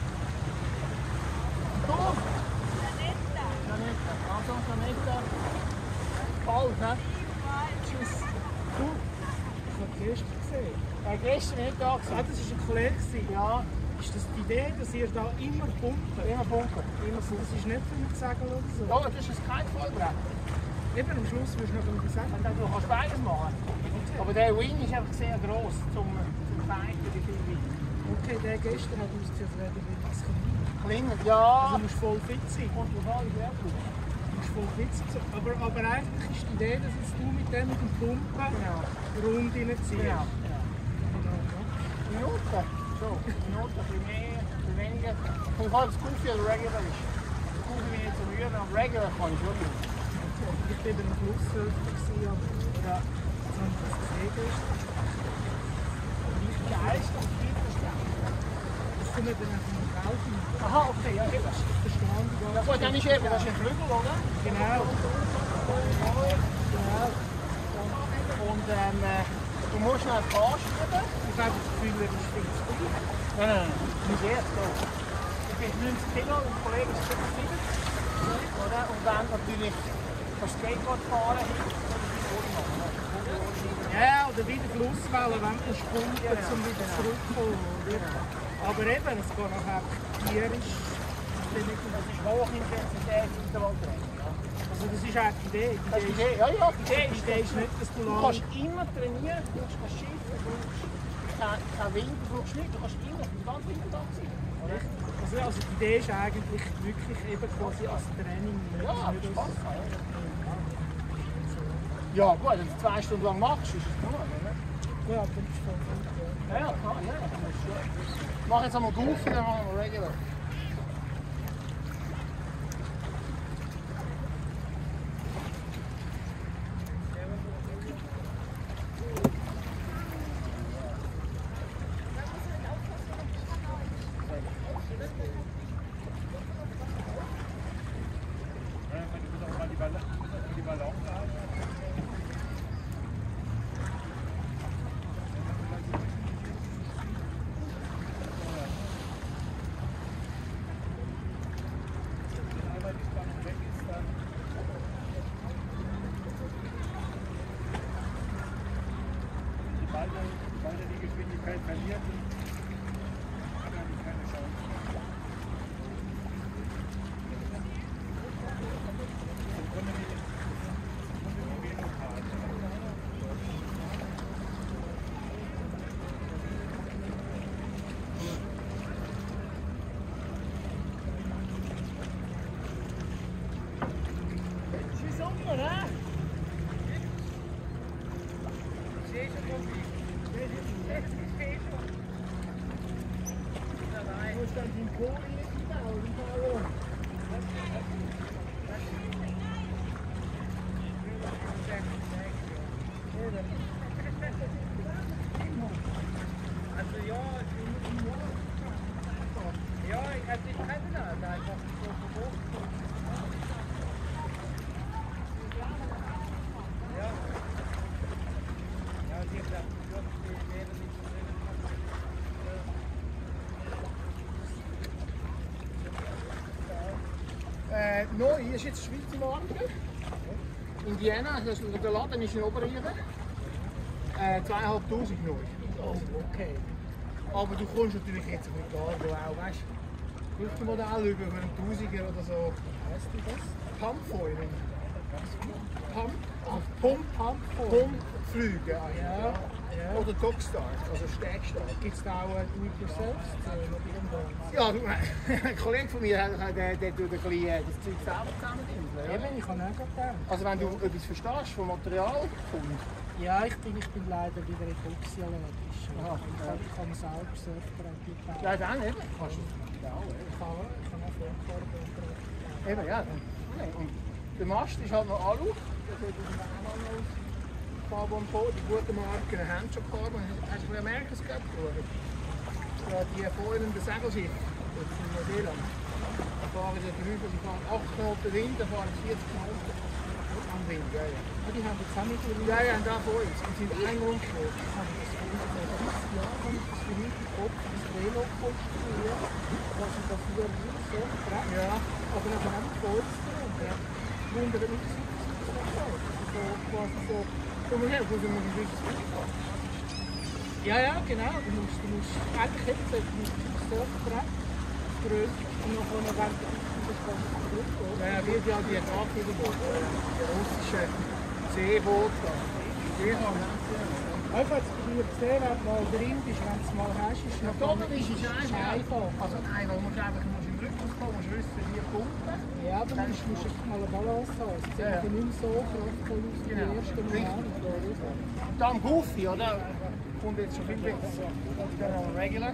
Du? Planeta? Planeta. Also Planeta. Bald, ne? Tschüss. Du? Ich habe gestern gesehen. Gestern nicht da Ah, gewesen. das war ein Kollege. Ja, Ist das die Idee, dass ihr da immer pumpt? immer bunker. Immer so. Das ist nicht für mich sagen oder so. Ja, das ist kein Vollbrett. Eben am Schluss wirst du noch etwas sagen. Du kannst beides machen. Aber der Wing ist einfach sehr gross zum Fighten, wie viel Wing. Okay, der gestern hat uns gesagt, er wird etwas klein. Kleiner, ja. Also du musst voll fit sein. Und du kannst Wert Du musst voll fit sein. Aber eigentlich ist die Idee, dass jetzt du mit dem Pumpen Genau. rund reinziehst. Genau. Minuten. So, Minuten, ein bisschen mehr, ein bisschen weniger. Kommt halt das Goofy oder Regular ist. Das Goofy bin ich nicht so rühren, aber Regular kann ich schon rühren. Ich bin am Schluss gewesen, aber Ja. jetzt habe ich das gesehen gestern. Geil ist das Fitnessstelle. Das können wir dann einfach noch kaufen. Aha, okay, ja, eben. Verstanden. Ja gut, dann ist eben, das ist ein Flügel, oder? Genau. Und du musst noch ein paar schieben. Ich habe das Gefühl, er ist viel zu gut. Nein, nicht erst so. Ich bin 90 Kilo und der Kollege ist 75. Oder? Und dann natürlich das Skateboard fahren. Ja, oder wieder Flusswellen, wenn du spumpen, um wieder zurückzukommen. Aber eben, es geht nachher tierisch. Das ist Hochintensität Intervalltraining. Also das ist auch die Idee. Das ist die Idee. Ja, ja, die Idee Die ist, Idee ist nicht, dass du du lang... kannst immer trainieren, du brauchst kein Schiff, du brauchst kein Wind, du brauchst nichts, du kannst immer den ganzen Winter da sein. Oder? Also die Idee ist eigentlich wirklich eben quasi als Training. Ja, Nicht Spaß. als- Ja gut, wenn du 2 Stunden lang machst, ist es gut, oder? Ja, das ist voll gut. Ja. Ja, klar, ja. Ich mache jetzt einmal Goofy, dann machen wir Regular. Weil er die Geschwindigkeit verliert, hat er nicht keine Chance. Schön Sommer, ne? Du musst dann deinen Po reinbauen, im Ballon. Also ja, ich habe die kennengelernt, einfach so verboten. Ja. Ja, die haben gesagt, die wären nicht so drin. Neu ist jetzt Schweizer Marke. Indiana, das, der Laden ist in Oberrieden. 2500 neu. Oh, okay. Aber du kommst natürlich jetzt mit Cargo auch, weißt du? Flugmodell über einen Tausiger oder so. Weißt du das? Pumpfoiling. Pump? Pumpfoil. Pumpflüge eigentlich. Ja. Ja. oder Dogstar, also Stegstar. Gibt es da auch Do-it-yourself? Ja, du, ein Kollege von mir, der tut das Zeug selber zusammenbindeln. Ja. Eben, ich habe auch gedacht. Also wenn du etwas verstehst vom Material, Ja, ich bin leider wieder Epoxy allergisch. Aha, Ich kann selber Surfbrett bauen. ja dann eben, kannst du das auch. Ich kann auch Flugfarbe. Eben, ja. Und der Mast ist halt noch Alu. Das sieht auch noch aus. Carbon Foil, die guten Marken haben schon Carbon. Hast du Amerikas gehabt? Ja, die vorherigen Segelschiff, das ist in Neuseeland. Da fahren sie drüber, sie fahren 8 Knoten Wind, da fahren 40 Knoten am Wind. Ja, ja. Die haben jetzt auch nicht Ja, ja, und da vor uns. Und sind ein Rundflug. Ich habe das für mich im Kopf, das Velo konstruiert, was ich dafür so brett. Ja. Aber nachher auch mit Polster und der wundert mich, dass es so quasi so. Umher, wo sind wir ein bisschen Ja, ja, genau. Du musst eigentlich hätte ich das Surfbrett, das größte, und nachher wenn du das ganze zurückgehst. ja, wird ja die Grafboote, die russische Seeboote. Die haben Einfach jetzt bei dir gesehen, wenn du mal drin bist, wenn du es mal hast, ist ja, da ist es einfach. Also einfach, du musst im Rhythmus kommen, musst wissen, wie pumpen. Ja, aber du musst echt mal eine Balance haben. Es sieht Ja, ja. nicht mehr so kraftvoll aus wie Genau. die ersten Moment. Und dann Goofy, oder? Kommt jetzt schon viel besser. Das ist dann noch Regular.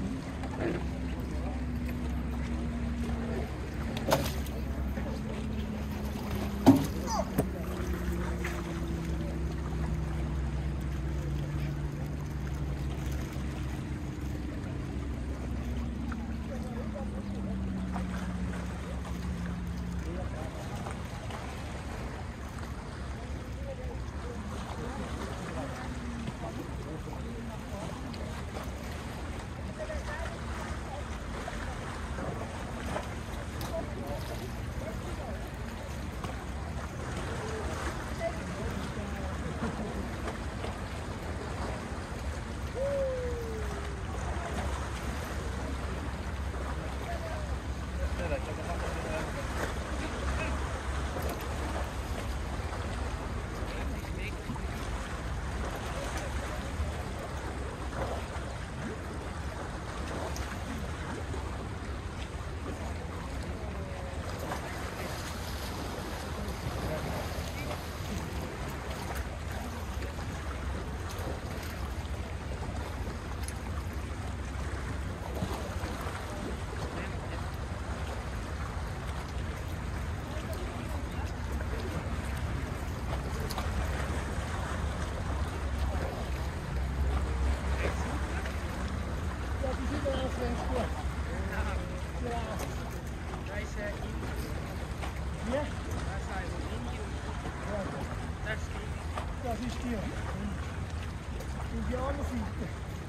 Das ist die. Und die andere Seite.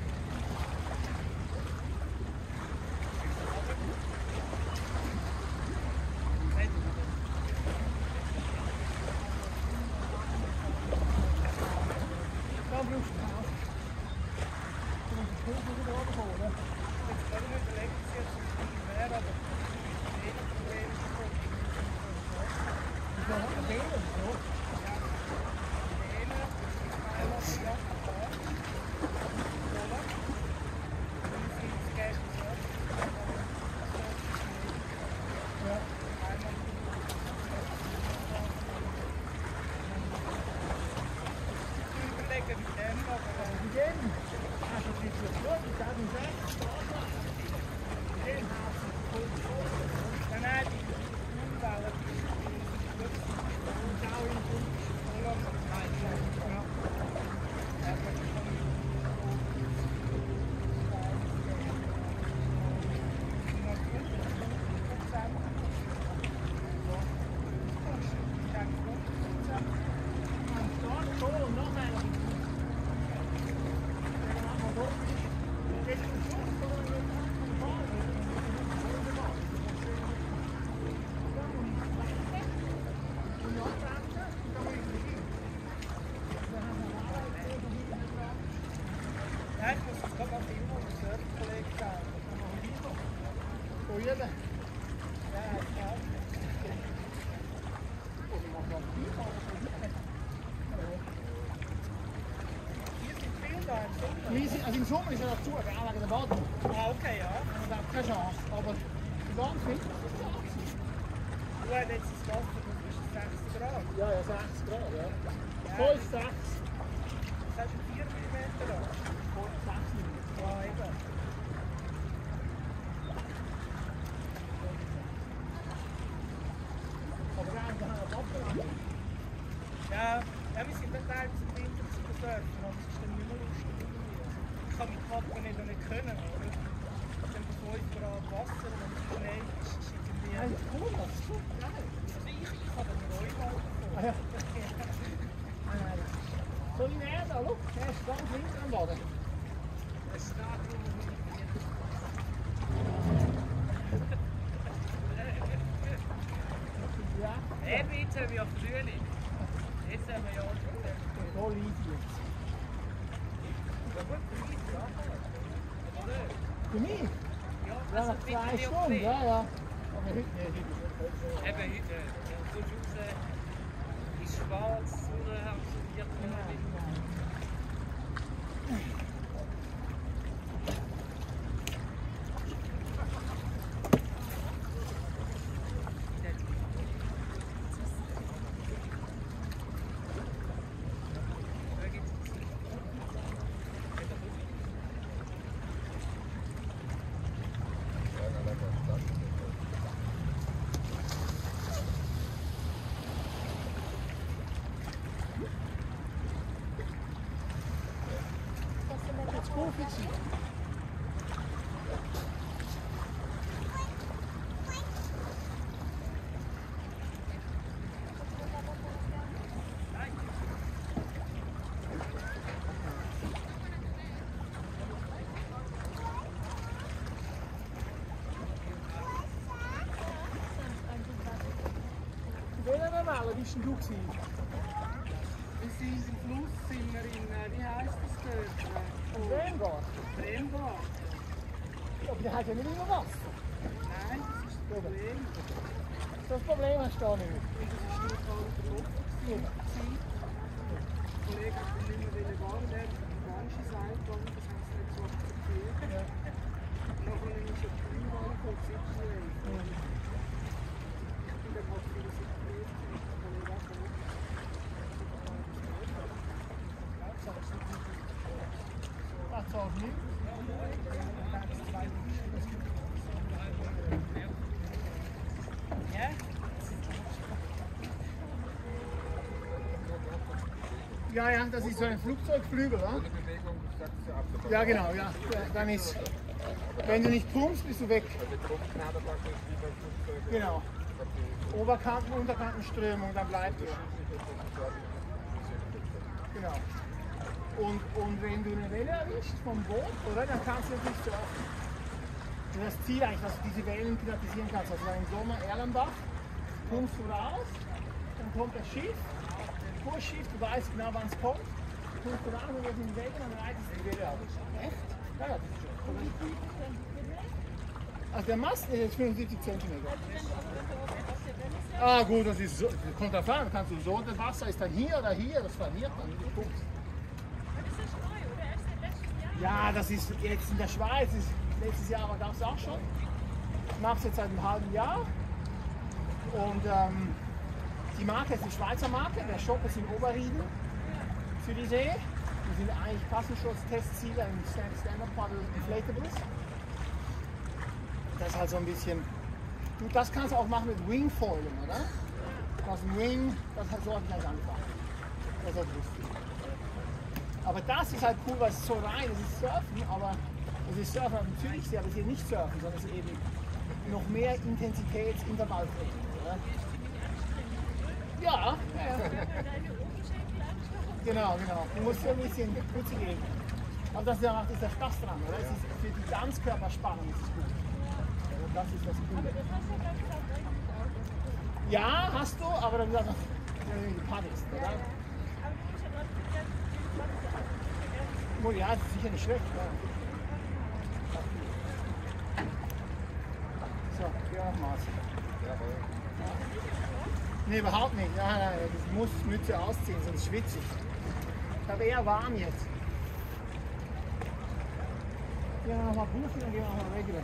Da brauchst du auch. Du musst die Kurve wieder runterholen. Ich habe mir überlegt, dass jetzt nicht mehr, aber jedes Problem ist so. Die sollen auch wählen, so. im Sommer ist er noch zu, der Anlage der Baden. Ah, okay, ja. Und hat keine Chance. Aber die ganze Winter ist es auch. Du hast jetzt das Wasser, das ist 60 Grad. Ja, ja, 60 Grad, ja. Voll 6. Das hast du 4 mm lang. Voll 6 mm. Ja, eben. Aber wir haben einen Abwehr. Ja, wir sind dann teilweise im Winter zu surfen, aber es ist dann nicht mehr lustig. Ich kann mit Kappen nicht können, oder? Dann bei 5 Grad Wasser und wenn es schnell ist, ist irgendwie... Ja, cool, das ist super geil. Also ich kann dann Neuwald Ah, ja. So in der Erde, schau, der ist ganz links am Boden. Es steht drum. Ja, Eben, jetzt haben wir ja Frühling. Jetzt haben wir ja auch voll easy jetzt. ja gut, für mich, ja. Oder? Für mich? Ja, Ja, also nach bitte 2 nicht Stunden, auf ja, ja. Aber heute nicht. Eben heute. Du kommst raus, ist schwarz, Sonne absolviert. Jetzt gut fixieren. Welcher Welle bist denn du gewesen? Wir sind im Fluss, sind wir in, wie heisst das dort? Brennbad. Brennbad. Aber der hat ja nicht immer Wasser. Nein, das ist das Problem. Das Problem hast du da nicht. Und es ist nur kalt offen. Der Kollege hat dann nicht mehr warm werden, die ganze Seilbahn, das haben sie nicht so akzeptiert. Ja. Und nachher ist er grün angekommen, Sicherheit. Ich bin dann halt philosophiert, der Kollege auch so. Das zahlt nicht. Ja? Ja, ja, das ist so ein Flugzeugflügel, oder? Ja, genau, ja. Dann ist, wenn du nicht pumpst, bist du weg. Genau. Oberkanten, Unterkantenströmung, dann bleibt er. Genau. Und wenn du eine Welle erwischst vom Boot, oder, dann kannst du natürlich surfen. Und das Ziel eigentlich, dass du diese Wellen privatisieren kannst. Also im Sommer Erlenbach, pumpst du raus, dann kommt das Schiff, Kursschiff, du weißt genau wann es kommt, pumpst du raus und wirst in die Welle und dann reitest du die Welle aus. Echt? Ja, ja, das ist schon. Also der Mast ist jetzt 75 cm. Ah gut, das ist so, das kommt drauf an, kannst du so, das Wasser ist dann hier oder hier, das verliert dann, du pumpst. Ja, das ist jetzt in der Schweiz, letztes Jahr gab es auch schon. Ich mache es jetzt seit einem halben Jahr. Und die Marke ist eine Schweizer Marke, der Shop ist in Oberrieden für die See. Wir sind eigentlich Kassenschutztestziele im Stand-Up Paddle Inflatables. Das ist halt so ein bisschen. Du, das kannst du auch machen mit Wingfoiling, oder? Das Wing, das hat so gleich angefangen. Das ist halt lustig. Aber das ist halt cool, weil es ist so rein, es ist Surfen, aber es ist Surfen auf dem Zürichsee, aber es ist hier nicht Surfen, sondern es ist eben noch mehr Intensitätsintervalltraining, oder? Ja, ja. Genau, genau. Du musst ja ein bisschen Putze geben. Aber das macht ist der Spaß dran, oder? Es ist für die Ganzkörperspannung ist es gut. Also das ist das Coole. Ja, hast du, aber dann sagst du paddelst, oder? Oh ja, das ist sicher nicht schlecht. Ja. So, geh auf Maß. Nee, überhaupt nicht. Ja, nein, ich muss Mütze ausziehen, sonst schwitze ich. Ich habe eher warm jetzt. Gehen wir nochmal Bußen, dann gehen wir nochmal regular.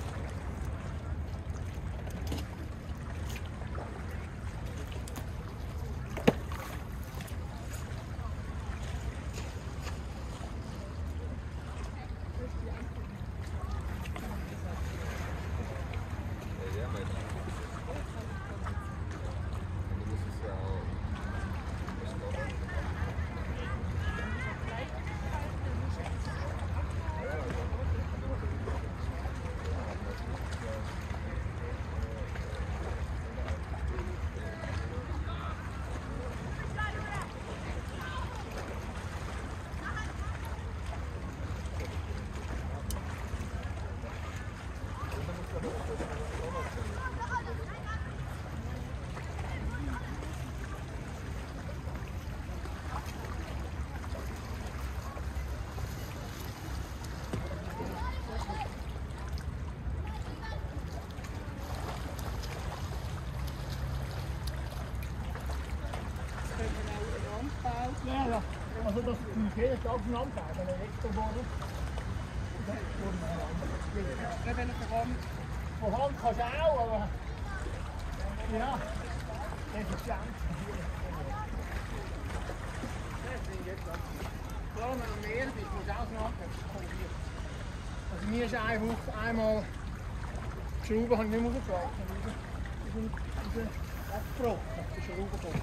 Ja, ja. Also das ist jeden Tag ein Anteil, wenn er Elektroboden. Das wurde mal anders. Von Hand kannst du auch, aber ja, effizient. Vor allem wenn du am Meer bist, musst du auch so nachdenken. Also mir ist eine Woche einmal die Schrauben habe ich nicht mehr hochgebracht. Die sind abgebrochen, die Schrauben.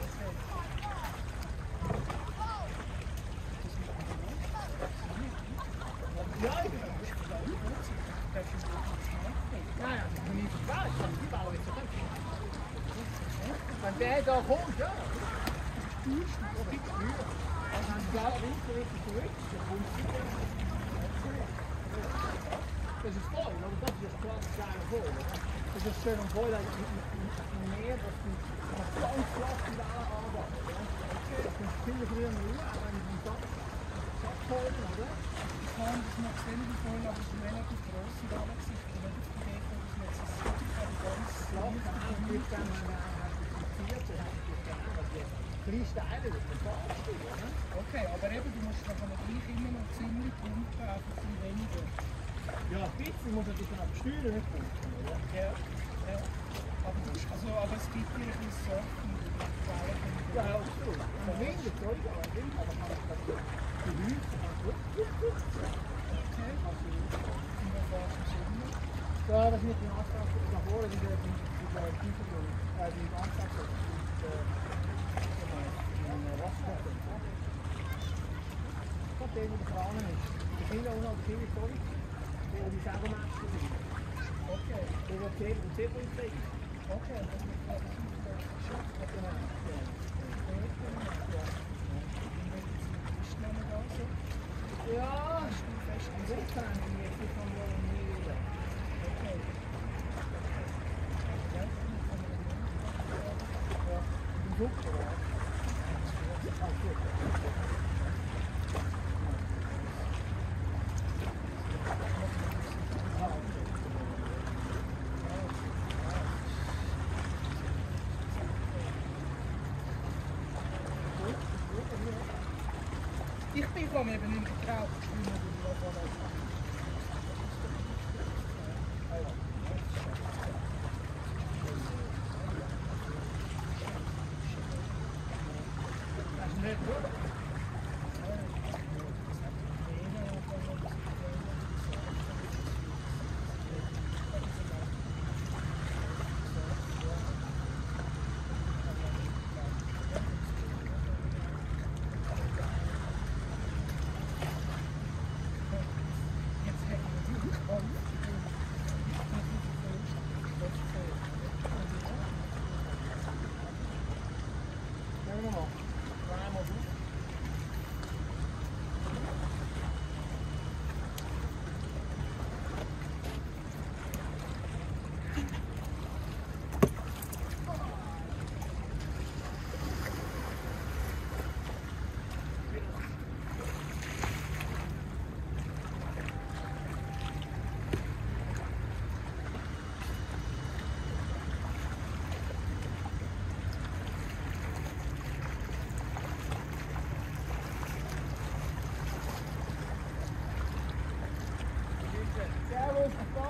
Ja, ja, das ist nicht so klar, ich kann die bauen jetzt zurück. Wenn der da kommt, ja, das ist viel früher. Also wenn du da richtig zurück, dann kommt es wieder. Das ist voll, aber das ist klar, das ist eine voll. Das ist schön und voll, im Meer, dass du ganz flach wieder arbeitest. Das ist viel früher nur, aber wenn du den Sack holen, oder? Das ist noch ziemlich voll, aber es ist relativ gross in der Ansicht. Ich habe die Idee, dass man jetzt ganz flach wird dann kleinste Teile, das ist fast, oder? Okay, aber eben, du musst dann gleich immer noch ziemlich pumpen, einfach viel weniger. Ja, ein bisschen muss natürlich noch steuern, nicht pumpen, oder? Ja, ja. Aber es gibt hier ein bisschen Sorten, die gefallen. Ja, absolut. Und weniger Zeug, aber kann ich das die Hüte ja, das mit dem Antrag nach vorne, die Antrag Wasserkocher. Das ist der, der Kranen ist. Der Kinder und der Kinder voll. Der die Sauermaske sind. Okay. Der wird sehr gut sein. Okay. Ja, ich weiß gar nicht, wie ich von morgen nie wieder. Okay. Die Suppe, oder? Ich bin eben nicht getraut zu schwimmen, weil ich Das ist nicht gut.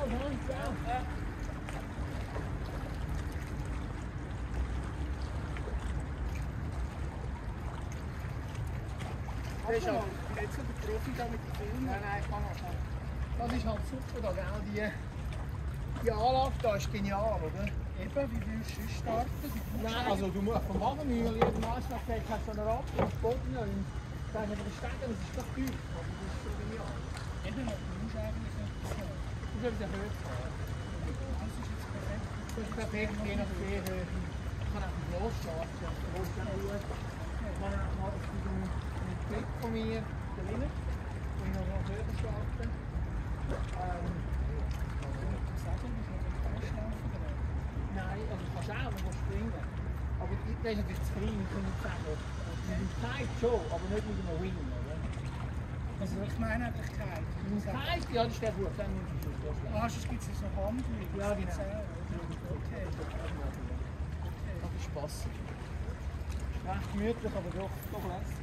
Ciao, Mann, ciao. Das ist halt nicht so der Profi da mit den Filmen. Nein, kann man. Das ist halt super da, gell? Die Anlage da ist genial, oder? Eben, wie willst du starten? Nein, also du musst vom Wagenmühle jeden Maßstab hast so eine Rad und Boden und dann mit den Stegen, das ist doch teuer. Aber das ist so genial. Eben, du musst eigentlich etwas haben. Du sollst ja höher fahren. Das ist jetzt perfekt. Das ist perfekt, je nach Seehöhe. Ich kann auch groß starten. Groß ist auch gut. Ich kann auch mal auf diesem Klick von mir, der Limit, wo ich noch mal höher starten. Nein, also du kannst auch noch springen. Aber das ist natürlich zu klein, kann ich sagen. Mit dem Kite schon, aber nicht mit einem Wing, oder? Also ich meine eigentlich Kite. Mit dem Kite, ja, das ist gut, dann nimmst du schon. Ah, sonst gibt es so Handlungen. Ja, genau. Okay. Das ist spaßig. Recht gemütlich, aber doch lässig.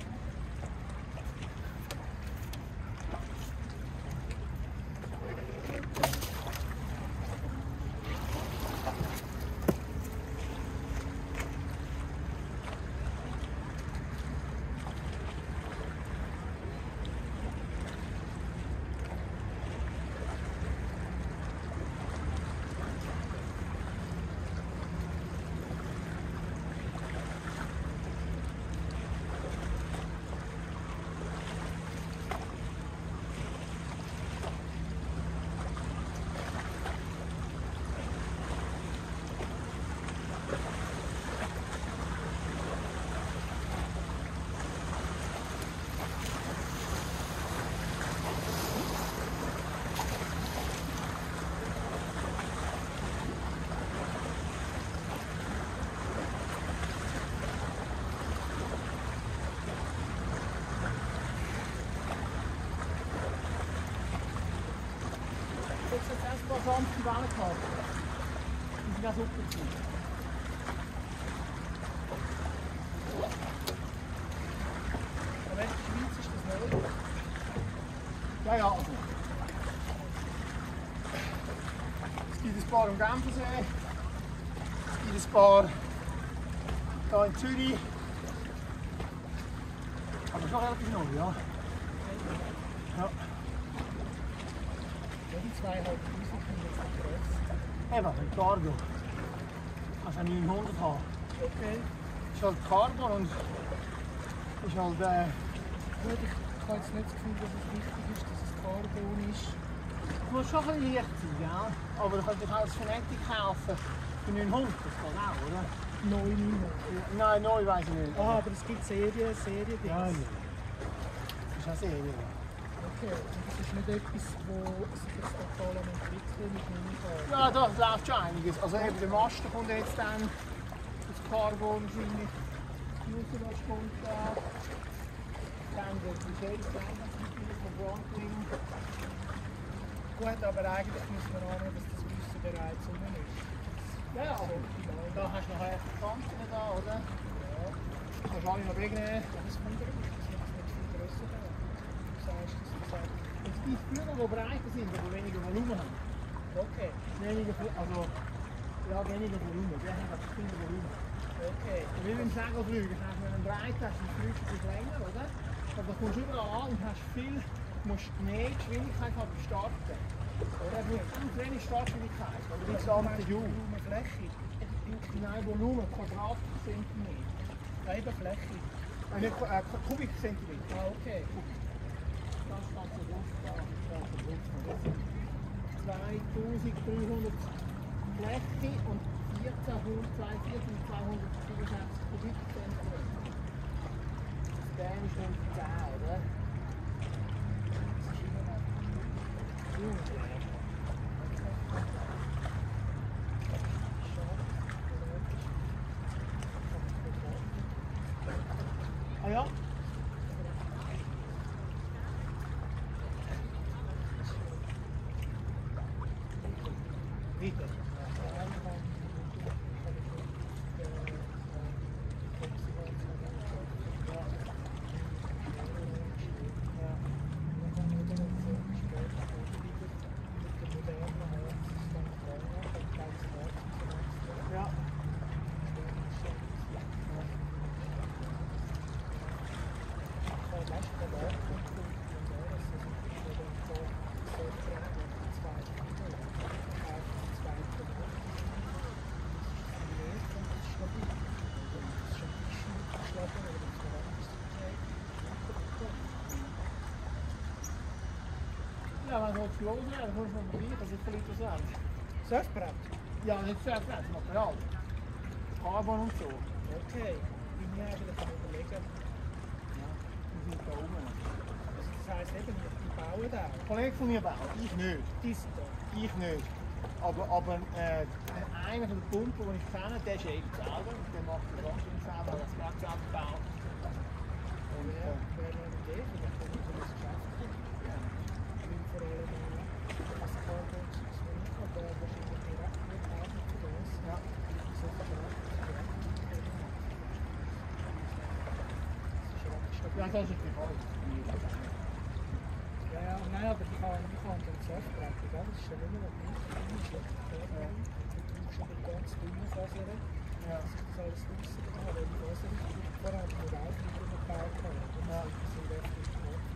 Jetzt hat es erst mal sanfte Wellen gehabt. Die sind auch super gewesen. Aber in der Schweiz ist das neu. Ja, ja, also. Es gibt ein paar am Genfersee. Es gibt ein paar hier in Zürich. Aber schon relativ neu, ja. Ja. Die 2.500 sind jetzt nicht gross. Eben, ein Cargo. Kannst auch 900 haben. Okay. Ist halt Carbon und ist halt Gut, ich habe jetzt nicht das Gefühl, dass es wichtig ist, dass es Carbon ist. es muss schon ein bisschen leicht sein, ja. Aber du kannst auch das Phonetic kaufen für 900, das geht auch, oder? Neu nicht mehr. Nein, neu weiß ich nicht. Ah, aber es gibt Serien-Dings. Ja, ja. Das ist auch sehr, ja. Okay, und das ist nicht etwas, wo sich jetzt total am entwickeln mit Minifahren. Ja, da läuft schon einiges. Also eben der Masten kommt jetzt dann, das Carbon wahrscheinlich, die Fuselage kommt da. Dann der Michel, von Brandwing. Gut, aber eigentlich müssen wir annehmen, dass das Wissen bereits rum ist. Ja, aber da hast du noch die Kanten da, oder? Ja. Kannst du alle noch wegnehmen. Das kommt drauf, das macht es nicht viel grösser. Du sagst, dass du sagst, Es gibt Flüge, die breiter sind, aber weniger Volumen haben. okay, Also, ja, weniger Volumen. Der hat das viel Volumen. okay. Wie beim Segelflügen, hast du einen breiten, hast du einen Flügel ein bisschen länger, oder? Aber da kommst du überall an und hast viel, musst mehr Geschwindigkeit haben beim Starten. Oder? Du hast ganz wenig Startgeschwindigkeit, weil du bist da mit der Jugend. Volumenfläche. Nein, Volumen, Quadratzentimeter. Ja, eben Fläche. Nicht Kubikzentimeter. Ah, okay. Das kannst du drauf da. 2300 Fläche und 4267 Kubikzentimeter. Der ist nicht 10, oder? Ah ja? Weiter. jetzt loswerden, dann kommst du noch vorbei, das ist vielleicht was anderes. Surfbrett? Ja, nicht Surfbrett, das Material. Carbon und so. Okay. Bin ich eigentlich am überlegen. Die sind da oben. Also das heisst eben, die bauen da. Ein Kollege von mir baut, ich nicht. Die sind da. Ich nicht. Aber einer von den Pumpen, den ich kenne, der ist eben selber. Der macht das Waschung selber, das Brett selber gebaut. Und Ja, wäre noch eine Idee, vielleicht können wir so ein Geschäft machen. Weil vor allem als Carbon zu zwingen, aber wahrscheinlich direkt nicht kaufen für das. ja. So verkauft. Ja, das ist die Frage. Ja, nein, aber ich kann den Surfbrett, das ist schon immer noch nicht schlecht. Du brauchst aber ganz dünne Fasern, Ja. dass ich das alles rausgekommen habe, weil die Fasern vorher haben wir auch wieder gebaut. Das sind echt die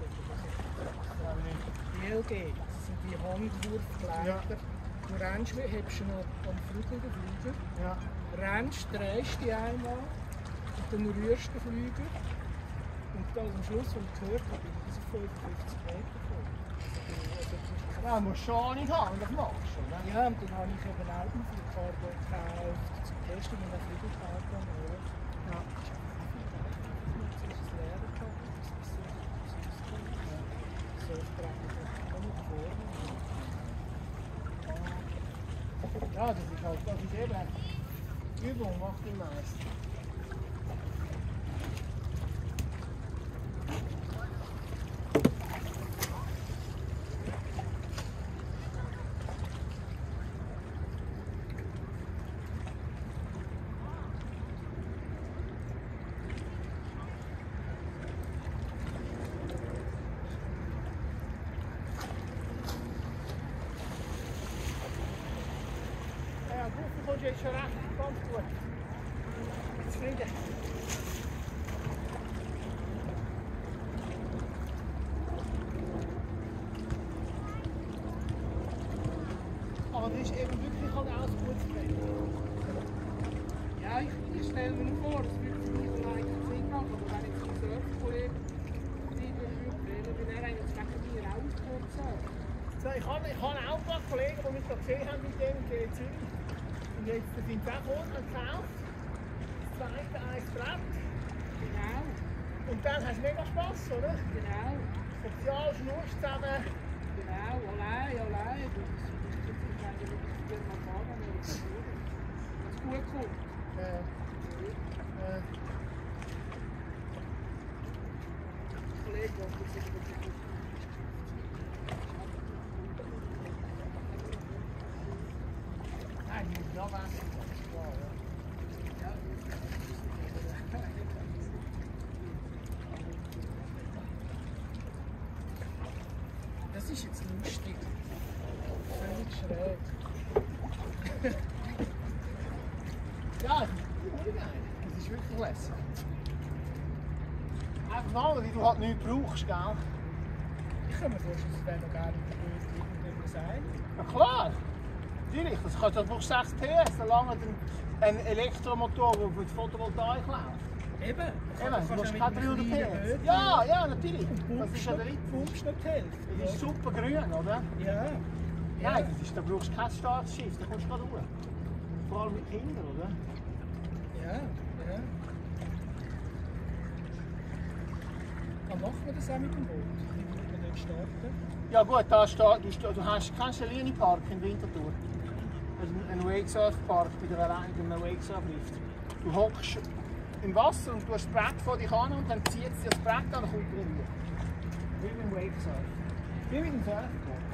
DLG, das sind die Handwurfgleiter. Du rennst, hebst du noch am Flügel den Flüger, Ja. rennst, drehst die einmal und dann rührst du den Flüger. Und dann am Schluss, wenn ich gehört habe, bin ich bis auf 55 Meter gekommen. Ja, du musst schon nicht haben, wenn du das machst. Oder? Ja, und dann habe ich eben auch noch viel Carbon gekauft. Zum Testen mit einem Flügelcarbon. Ja. Jetzt ist es leer gekommen. Das ist so auch noch vor. Ja, das ist halt, das ist eben Übung macht den Meister. Ja, gut, du kommst jetzt schon recht, ganz gut. Zufrieden. Aber das ist eben wirklich halt auch ein gutes Training. Ja, ich stelle mir nur vor, es würde für mich allein keinen Sinn machen, aber wenn ich einen Surfkollegen wähle, dann wäre eigentlich wegen mir auch kurz sagen. So, ich habe auch ein paar Kollegen, die mich da gesehen haben mit dem in Zürich. Und jetzt sind sie auch gekommen und gekauft. Das zweite ein Brett. Genau, Und dann hast du mega Spass, oder? genau, Sozial schnurst zusammen. genau, allein. Das ist eigentlich wirklich mal fahren, wenn es gut kommt. Kollege, was du sicher wirklich Nein, die muss ja wechseln, das ist klar. Ja. Das ist jetzt lustig. Völlig schräg. Ja, das ist geil. Das ist wirklich lässig. Einfach mal, weil du halt nichts brauchst, gell? Ich kann mir vorstellen, das wäre noch gerne irgendein sein. Ja klar! Natürlich, das brauchst 6 PS, solange ein Elektromotor, der für die Photovoltaik läuft. Eben. Eben, du brauchst keine 300 PS. Ja, ja, natürlich. Das ist ja der Witz. Pumpst nicht die Hälfte. Das ist super grün, oder? Ja. Nein, das ist, da brauchst du kein starkes Schiff, da kommst du gerade raus. Vor allem mit Kindern, oder? Ja. Dann machen wir das auch mit dem Boot. Wie würde man dort starten? Ja gut, du kennst den Lini-Park in Winterthur. Also ein Wakesurf-Park mit einem Wakesurf-Lift. Du hockst im Wasser und du hast das Brett vor dich an und dann zieht es dir das Brett an und kommt runter. Wie beim Wakesurf. Wie mit dem Surfboard.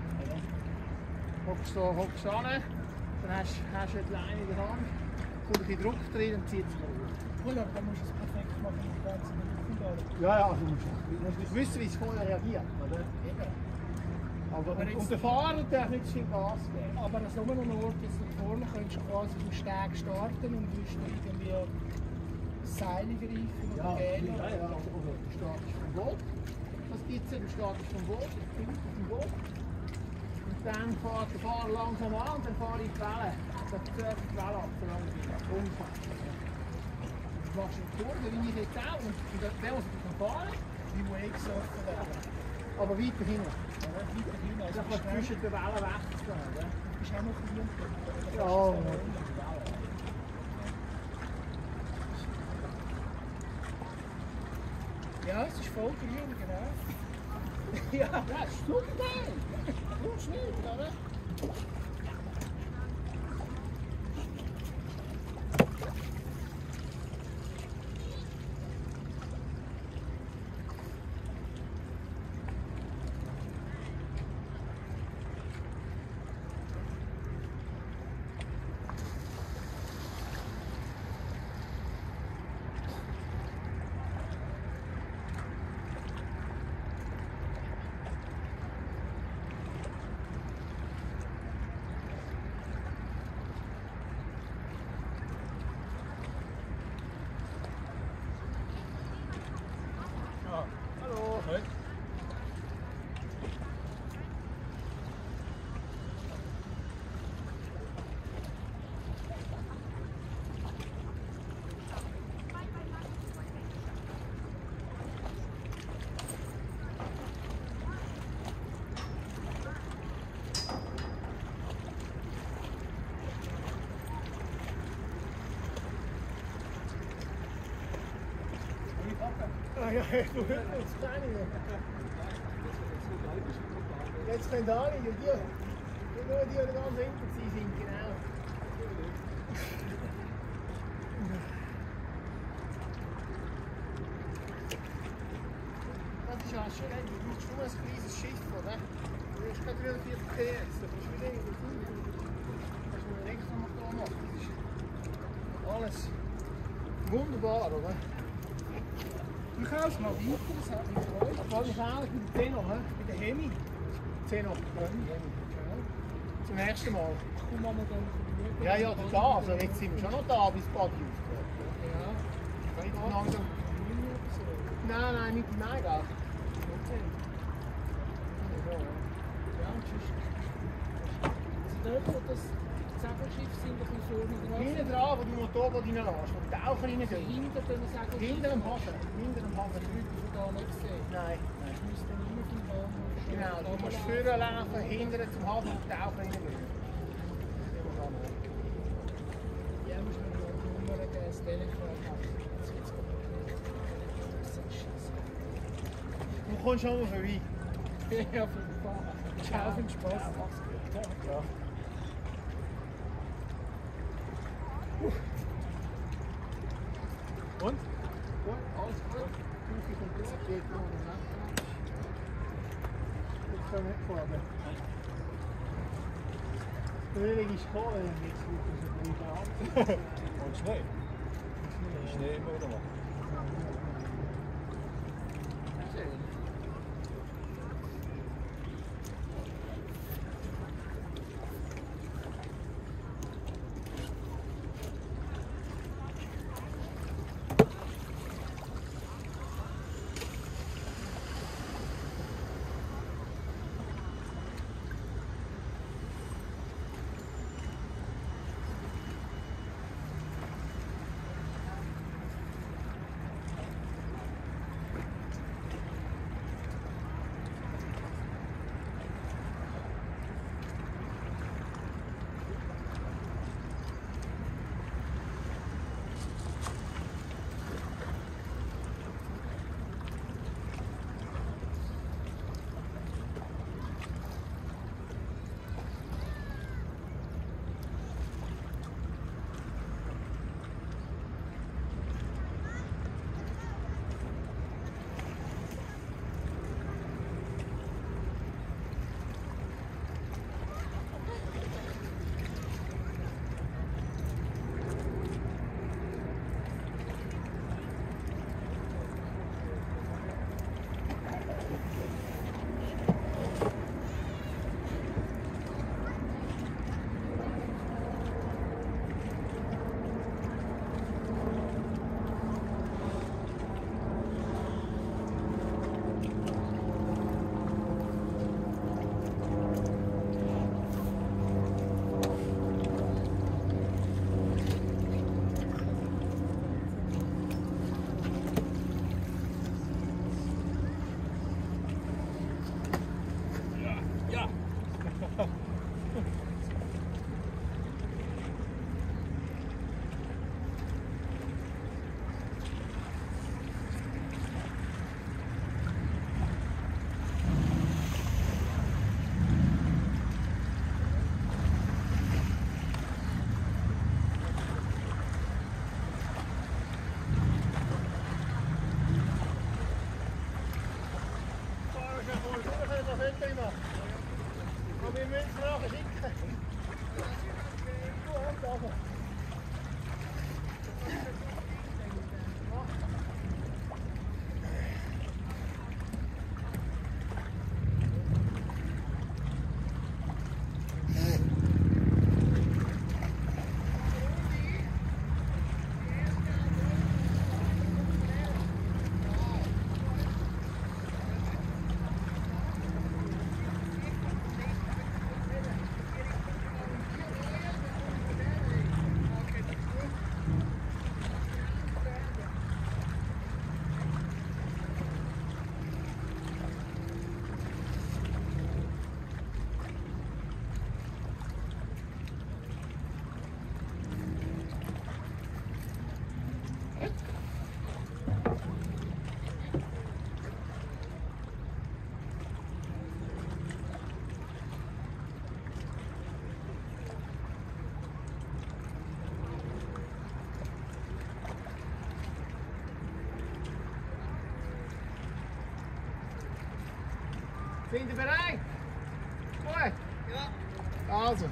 Hockst du an, dann hast du die Leine in der Hand, kommt ein bisschen Druck drin und zieht es runter. Cool, aber dann musst du es perfekt machen mit der ganzen Bewegung. Ja, also du musst wissen, wie es vorher reagiert. Oder? Aber jetzt- und der Fahrer darf nicht zu viel Gas geben. Aber das ist nur noch ein Ort, dass du vorne könntest du quasi vom Steg starten und wirst dann irgendwie Seile greifen oder gehen. Also, du startest vom Boot. Das gibt es, du startest vom Boot, du fängst auf dem Boot. Und dann fährt der Fahrer langsam an und dann fahre ich die Welle. Dann surft die Welle ab, solange ich umfängst. Du machst eine Tour, wie ich jetzt auch. Und der muss fahren. Wie Wakesurfen werden. Aber weiter hinten. Weiter hin, also Da kannst du zwischen den Wellen wegstehen. Oder? bist du auch noch klein. Ja, Ja, es ist voll grün, genau. Ja, das ist super geil. So schnell, oder? Hallo. Hey. Ah ja, du hörst uns kleine. Jetzt können alle, die, nur die ganz hinten sind, genau. Das ist ja schön, du brauchst nur ein kleines Schiff, oder? Du hast gerade wieder 4 Verkehr, da kannst du wieder irgendwo hin. Das ist ein Elektromotor machen. Das ist alles wunderbar, oder? Du kannst mal weiter, das hat mich gefreut. Was ich eigentlich mit der Zeno, Mit der Hemi. Zeno. Zum ersten Mal. Komm mal dann vorbei. Ja, ja, da, also jetzt sind wir schon noch da, bis Badi aufgehört. Ja. Nicht langsam. Nein, nein, nicht im Mai, gell? Okay. Ja, und sonst. Also dort, wo das Segelschiff sind, ein bisschen vorne dran. Hinten dran, wo du Motorboot reinlässt, wo die Taucher reingehen. Hinter dem Segelschiff. Hinter dem Hafen. Hinter dem Hafen. Die Leute, die da nicht sehen. Nein. Du musst dann immer vom Bahnhof schon Genau, du musst vorne laufen, hinten zum Hafen, wo die Taucher reingehen. Ja, musst du mir noch die Nummer geben, das Telefon machen. Das geht's gar nicht. Das ist scheiße. Du kommst schon mal vorbei. Ja, für den Fahrer. Ciao, viel Spaß. Ja. Und? Gut, alles gut. Füße kommt gut, geht noch. Jetzt kann ich nicht fahren. Der Frühling ist gekommen, wenn ich jetzt so bleiben. Und Schnee. Schnee immer wieder machen. Sind ihr bereit? Gut? Ja. Also.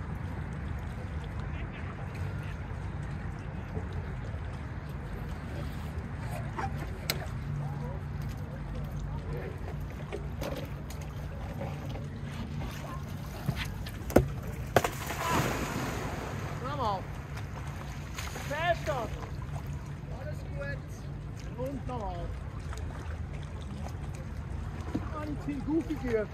Nochmal. Fehlstart. Alles gut. Und nochmal. Anti-Goofy-Tür.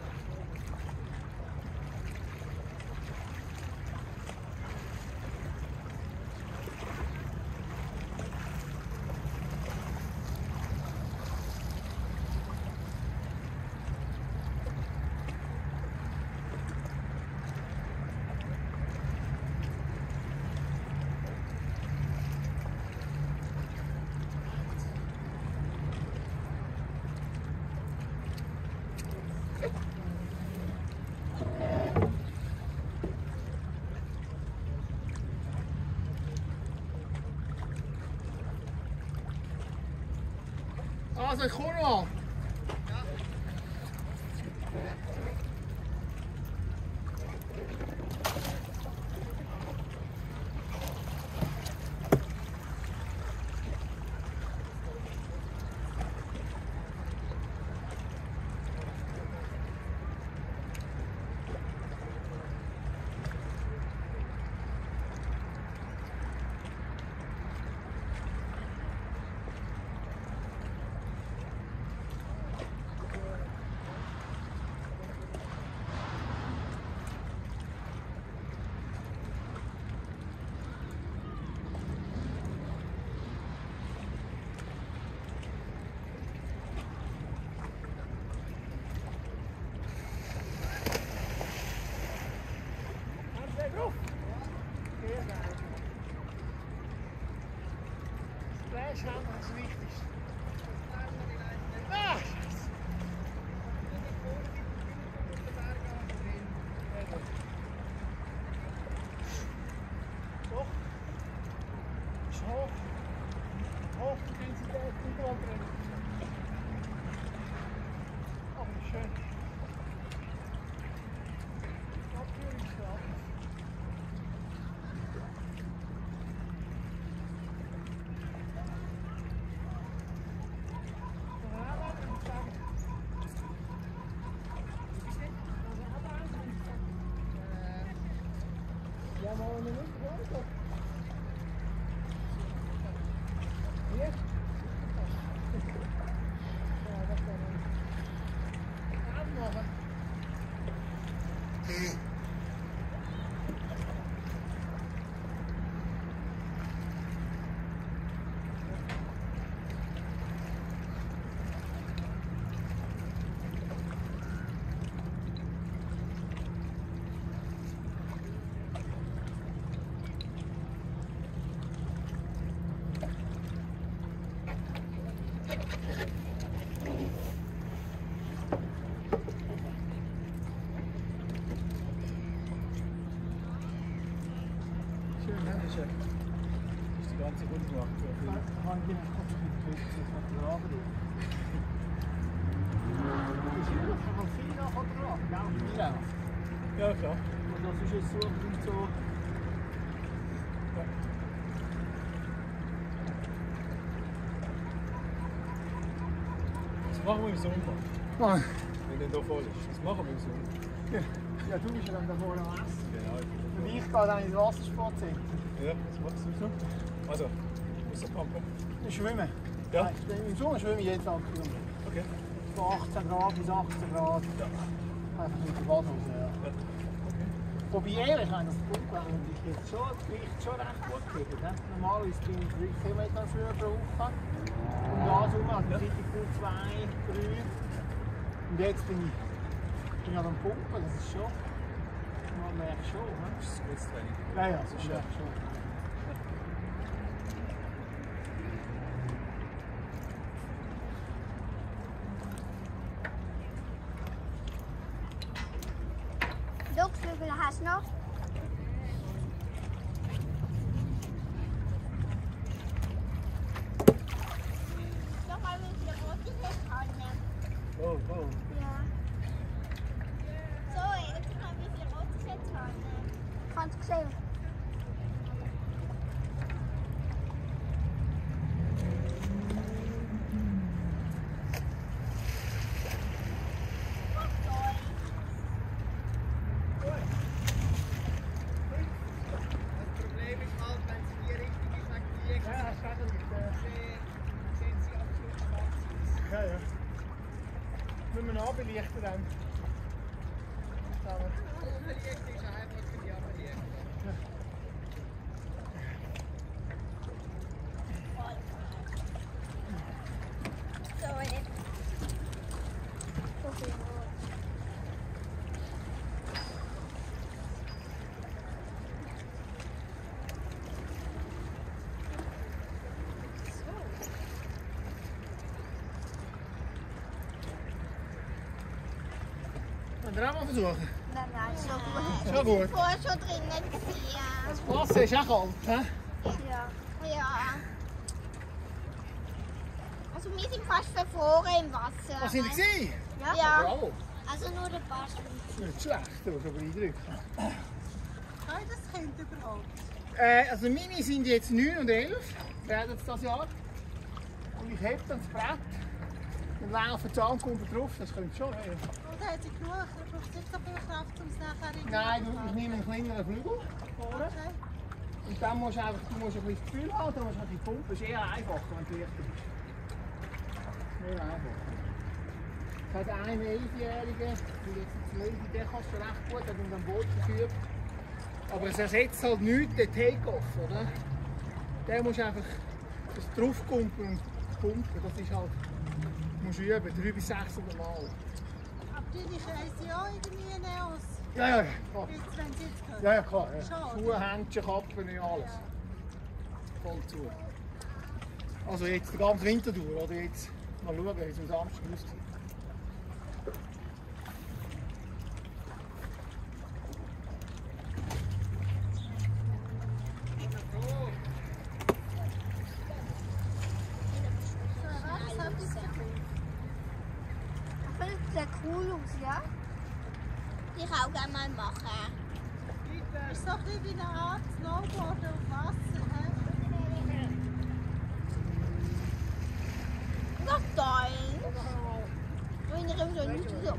Also, ich komme mal. Splash haben wir das Wichtigste. Ah, Scheiße. Doch. Ist hoch. Hochintensität überall drin. Aber schön. Abführungsgrad. Ja, mal eine Minute weiter. Hier? Ja, das kann man anmachen. Schön, ne? Das ist die ganze Runde gemacht. Kann ich Ihnen kurz das hat der Abend. Ist immer noch viel nach oder ab? Ja, viel auf. Ja, klar. Und das ist jetzt so und so. Das machen wir im Sommer. Nein. Wenn der da voll ist. Das machen wir im Sommer. Ja, du bist ja dann da vorne am Essen. Genau. Und ich gehe dann ins Wassersportzentrum. Ja, was machst du so? Also, Wasserpumpen. Schwimmen. Ja? Nein, im Sommer schwimme ich jeden Tag. Okay. Von 18 Grad bis 18 Grad. Ja. Einfach mit der Badhose. Ja. Ja. Wobei ehrlich, wenn das Pumpen und ich jetzt schon, das Gewicht schon recht gut gekriegt. Ne? Normalerweise bin ich 3 Kilometer schwimmen pro Woche. Und da so also seit ich gut 2, 3. Und jetzt bin ich am Pumpen, das ist schon. Man merkt schon. Ne? Das ist ein gutes Training. Ja, ja, das ist schon. Duckflügel hast du noch? Doch mal mit der Brust annehmen. Oh, oh. Ja. habe es gesehen. Ja, ja. Müssen wir noch belichten dann. Oberlicht ist einfach für die Aberlicht. Wollen wir auch mal versuchen? Nein, schon gut. Schon gut. Vorher schon drinnen gewesen. Das Wasser ist auch kalt, hä? Ja. Also wir sind fast verfroren im Wasser. Was sind wir gewesen? Ja. Bravo. Also nur der Pass. Nicht schlecht, aber schon eindrücklich. Kann das Kind überhaupt? Also meine sind jetzt 9 und 11, werden es das Jahr. Und ich heb dann das Brett und laufe die Ankunden drauf, das könnte schon. Ja. Und hat sie genug? Du brauchst nicht so viel Kraft, um es nachher in Nein, ich nehme einen kleineren Flügel vorne. Okay. Und dann musst du einfach ein bisschen das Gefühl haben, dann musst du die Pumpe, das ist eher einfacher, wenn du leichter bist. Mehr einfacher. Ich hatte einen 11-Jährigen, der jetzt ein 12, der kannst du recht gut, hat ihn am Boot geführt. Aber es ersetzt halt nichts den Take-Off, oder? Der muss einfach das draufkumpen und pumpen, das ist halt, musst du üben, 300 bis 600 Mal. Aber deine Kreise ja irgendwie Neos. Ja, klar. Jetzt, wenn sie jetzt können. Ja, klar. Ja. Schade. Schuhe, Händchen, Kappen, ja, alles. Voll zu. Also jetzt den ganzen Winter durch, oder jetzt mal schauen, wie es am Samstag aussieht. Das sieht cool aus, ja? Die ich auch gerne mal machen. Das ist so ein bisschen wie eine Art Snowboard auf Wasser. Was toll! Wenn ich so nicht so.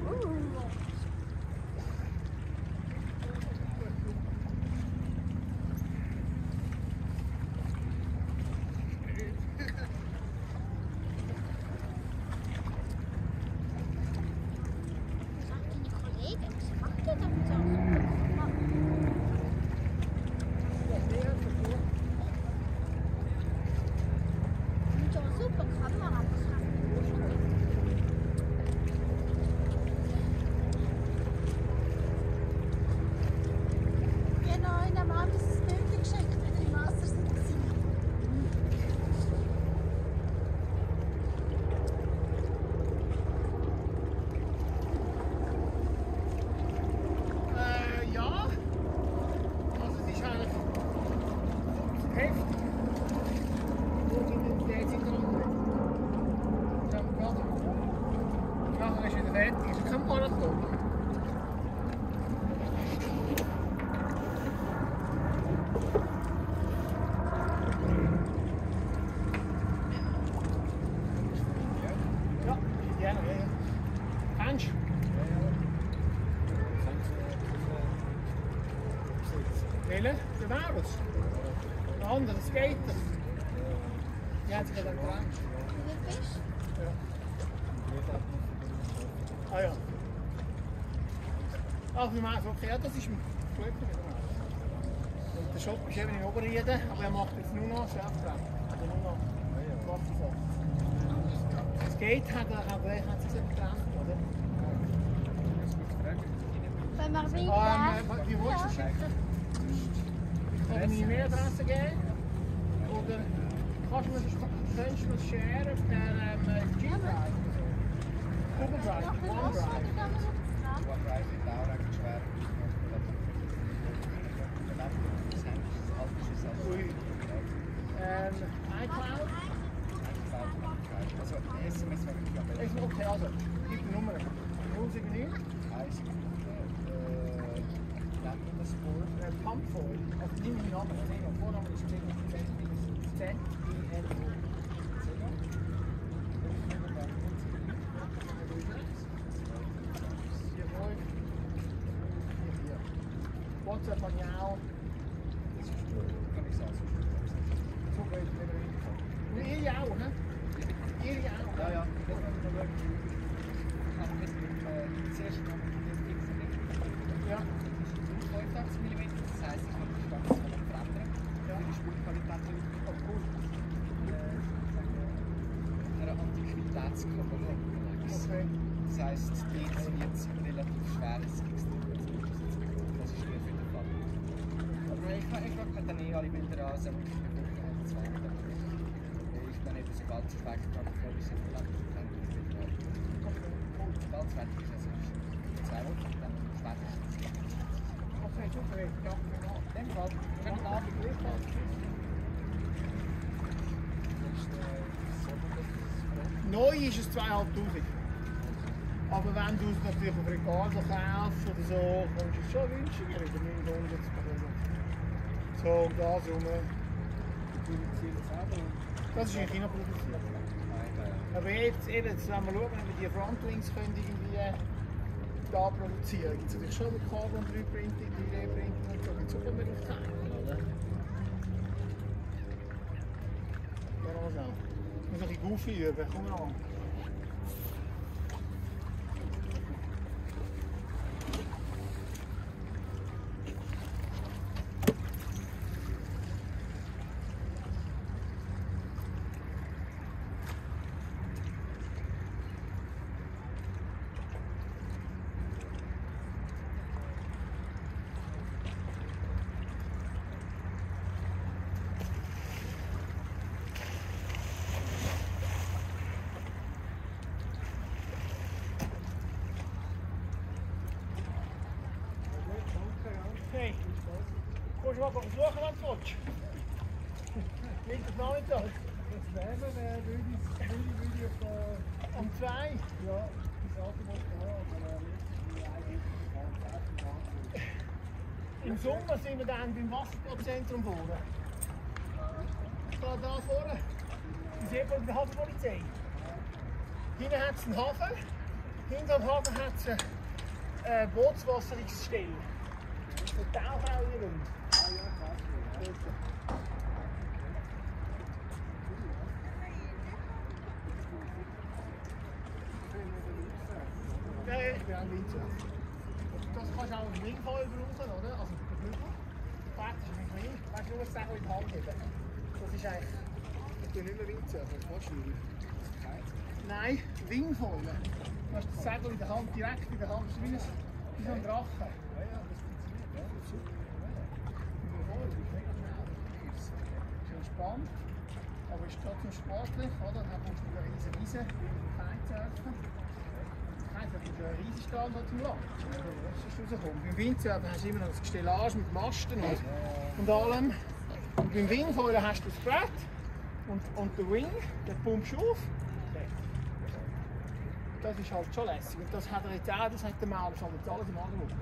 Genau, in einem Mann ist es Bild geschickt, wenn im Wasser sind. Ja. Also es ist eigentlich heftig. Nur die Intensität sind dran. Ja, gerade. Nachher ist wieder fertig. Ist kein Marathon. Ja, gerne. Kennst du? Welche? Der Marus? Ein anderer Skater. Die hat sich ja dann getrennt. Wie bist Ah ja. Ach, wie meinst du? Okay, ja, das ist ein Flöter mit dem Marus. Und der Shop ist eben in Oberrieden, aber er macht jetzt nur noch Chefrennen. Also nur noch Wasserfahrt. Das Skate hat sich ja getrennt, oder? Wenn wir wieder. Wie willst du es schicken? Kann ich mir Adresse geben? Oder kannst du mir das sharen auf der G-Drive? Google Drive, OneDrive. OneDrive ist auch recht schwer. Ui. iCloud? Also SMS wäre ich glaube Okay, also, gib die Nummer. 079 Landunterspur. Kampfvoll. Also nimm ihn ab, Vorname ist Z. WhatsApp habe ich auch. So geht es wieder rein. Und ihr auch, ne? Ihr auch. Ja, ja. Zuerst noch Ja. 85 mm, das heisst, ich kann die Stange verändern. Für die Spurqualität wird cool. Eine Antiquitätskamera. Okay. Das heisst, dort wird es relativ schwer, es gibt das ist für den Fall. Aber ich schaue mir dann alle Bilder an, so ich bin nicht so ganz perfekt, aber ich glaube, wir sind vielleicht ganz fertig ist, also 2 Wochen, dann spätestens. Okay, super. Ja, genau. In dem Fall, schönen Abend. Neu ist es 2'500. Aber wenn du es natürlich auf Regal kaufst oder so, kannst du es schon günstiger, über 900 so um das herum. Das ist in China produziert. Aber jetzt, eben, jetzt wenn wir schauen, wenn wir die Frontlinks können irgendwie da produzieren, gibt es natürlich schon mit Carbon 3-Printing, 3D-Printing und so, gibt es auch mehr auf Zeichen, oder? Ja, was auch. Ich muss ein bisschen Goofy üben, komm mal an. Okay. Kommst du mal besuchen am Potsch? Links Nachmittag? Das wäre würde ich Um 2? ja, das Auto muss Im Sommer sind wir dann beim Wassersportzentrum vorne. Da vorne. Die Seebrücke der Hafenpolizei. Hinten hat es einen Hafen. Hinter dem Hafen hat es eine Bootswasserungsstelle. Für Tauchen auch hier rund. Ja, ich bin ein Windsurfer. Das kannst du auch im Ringfall brauchen, oder? Also der Flügel. Praktisch mit Ring. Weißt du, du musst es auch in die Hand heben. Das ist eigentlich... Ich bin nicht mehr Windsurfer, das ist schwierig. Nein, Wingfoil. Du hast das Segel in der Hand, direkt in der Hand. Das ist wie so ein Drache. Ist entspannt, aber ist trotzdem sportlich, oder? Dann kommst du mit einer riesen Wiese, Kitesurfen. Kitesurfen ist ein riesen Standard zum Land. Das ist rausgekommen. Beim Windsurfen hast du immer noch das Stellage mit Masten und allem. Und beim Wingfoil hast du das Brett und den Wing, den pumpst du auf. Das ist halt schon lässig. Und das hat er jetzt auch, das hat der Maler schon jetzt alles im Angebot.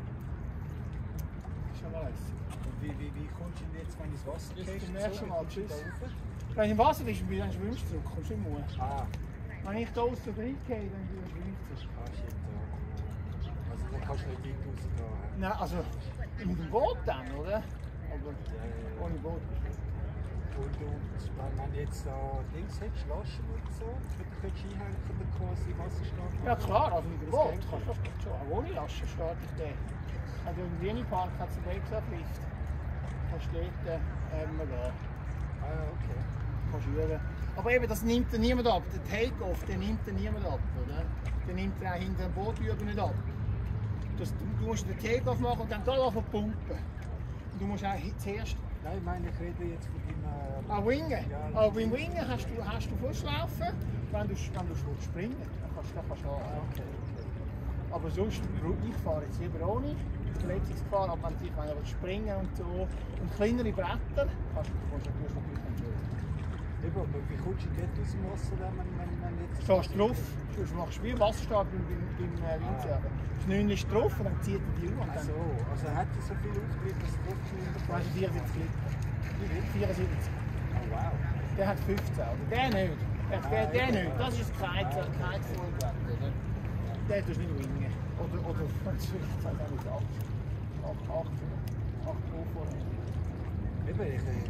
Das ist schon mal lässig. Wie kommst du jetzt, wenn du ins Wasser gehst? Zum ersten Mal, tschüss. Wenn du im Wasser bist, dann schwimmst du zurück, kommst du nicht mehr. Ah, Wenn ich da außen reingehe, dann schwimmst du. shit, ja. Also da kannst du nicht weit rausgehen. Nein, also mit dem Boot dann, oder? Aber ohne Boot. Und wenn du jetzt da links hättest, Laschen und so, könntest du einhängen und quasi Wasserstand. Ja klar, also mit dem Boot kannst du das schon. Auch ohne Laschen starte ich den. Also im Wienerpark hat es einen Wegsatzlift. Kannst du dort gehen. Ah, okay. Kannst du üben. Aber eben, das nimmt dann niemand ab. Der Take-Off, den nimmt dann niemand ab, oder? Den nimmt er auch hinter dem Boot nicht ab. Du musst den Take-Off machen und dann anfangen zu pumpen. Und du musst auch zuerst... Nein, ich meine, ich rede jetzt von deinem... Wingen? Ja, Aber beim Wingen hast du Fußlaufen, wenn du springen willst. Dann kannst du okay. Aber sonst, ich fahre jetzt lieber ohne Verletzungsgefahr, aber wenn du springen und so und kleinere Bretter, kannst du natürlich nicht. Eben, aber wie kommst du dort aus dem Wasser, wenn jetzt... Stehst du drauf, du machst wie Wasserstart beim Windsurfen. Das 9 ist drauf und dann zieht er die um. Also hat er so viel Auftrieb, dass er drauf Also 74 Liter. 74. Oh, wow. Der hat 15, aber der nicht. Der nicht. Das ist kein Vollblatt, oder? Der tust du nicht wingen. Oder ich weiß auch nicht, 8 Pro voll. Eben, ich denke,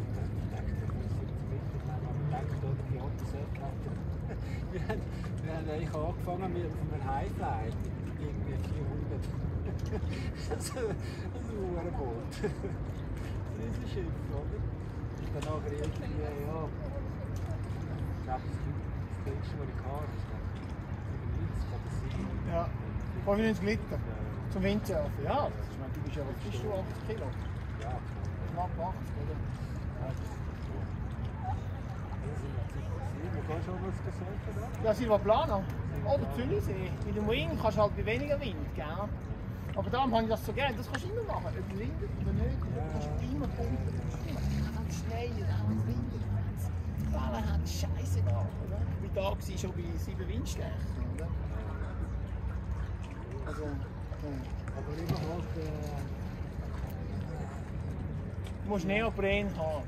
die Autos wir haben eigentlich angefangen mit einem Highfly, irgendwie 400. Das ist ein Boot. Das ist ein Schiff, oder? Und dann nachher irgendwie, ja, ich glaube, das kleinste, was ich hatte, ist 95 oder 7. Ja, 95 Liter. Zum Windsurfen. Ja, das ist, ich meine, du bist ja, was bist du, 80 Kilo? Ja, Knapp 80, oder? Wo kannst du auch was surfen da? Ja, Silvaplana. Oder Zürichsee. Mit dem Wing kannst du halt bei weniger Wind, gell? Aber darum habe ich das so gerne. Das kannst du immer machen. Ob es windet oder nicht. Du kannst immer pumpen. Immer. Wenn es schneit, wenn es windet, wenn es Wellen hat, scheiße da, oder? Ich war da schon bei 7 Windstärken, oder? Also, Aber überhaupt, du musst Neopren haben.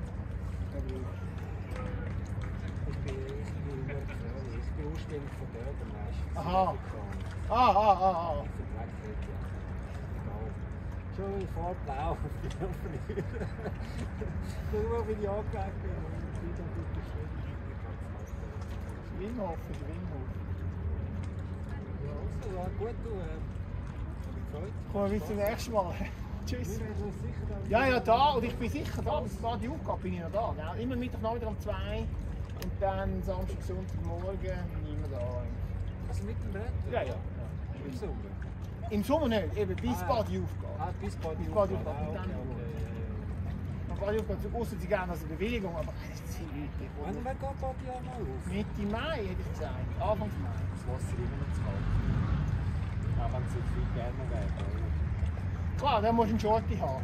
ich bin ursprünglich von dort am meisten. Aha. Schon in Fahrt laufen, ich bin verlieren. Nur wenn ich angelegt bin, und ich dann gut bestimmt. Wimhof. Ja, also, ja, gut, du. Gefreut. Kommen wir bis zum nächsten Mal. Tschüss. Wir werden uns sicher dann. Ja, da. Und ich bin sicher da. Bis da die aufgeht, bin ich noch da. Gell? Immer Mittag um 2. Und dann Samstag, Sonntagmorgen bin ich immer da. Also mit dem Brett? Ja. Im Sommer? Im Sommer nicht, eben bis Badi aufgeht. Bis Badi aufgeht. aufgeht. Und dann Badi aufgeht, außer sie gerne als eine Bewilligung, aber das ist zu wenig. Wann geht Badi einmal auf? Mitte Mai hätte ich gesagt, Anfang Mai. Das Wasser immer noch zu kalt. Auch wenn es jetzt viel wärmer wäre. Klar, dann musst du einen Shorty haben.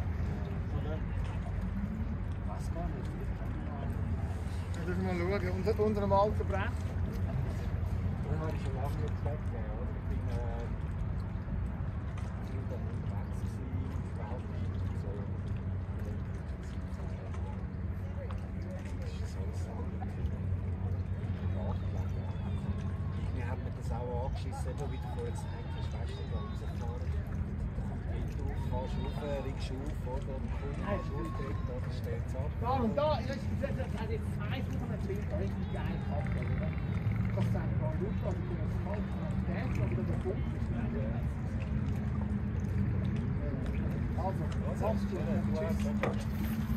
Was gar nicht. Da müssen wir mal schauen, unter einem alten Brett. Das habe ich schon lange nicht gesagt. Ich bin dann unterwegs überhaupt nicht so. Wir haben mir das auch angeschissen, immer wie du vorher gesagt hast, weißt du, da rausfahren. Da kommt Wind auf, fährst rauf, liegst auf, oder? Und kommst aufgeregt, oder steht es ab. Da und da, das hat jetzt 2 Wochen nicht Wind, richtig geil gehabt, oder? Das ist eigentlich gar nicht gut, also ich bin jetzt kalt, aber der Punkt ist nicht. Also, mach's gut. Tschüss.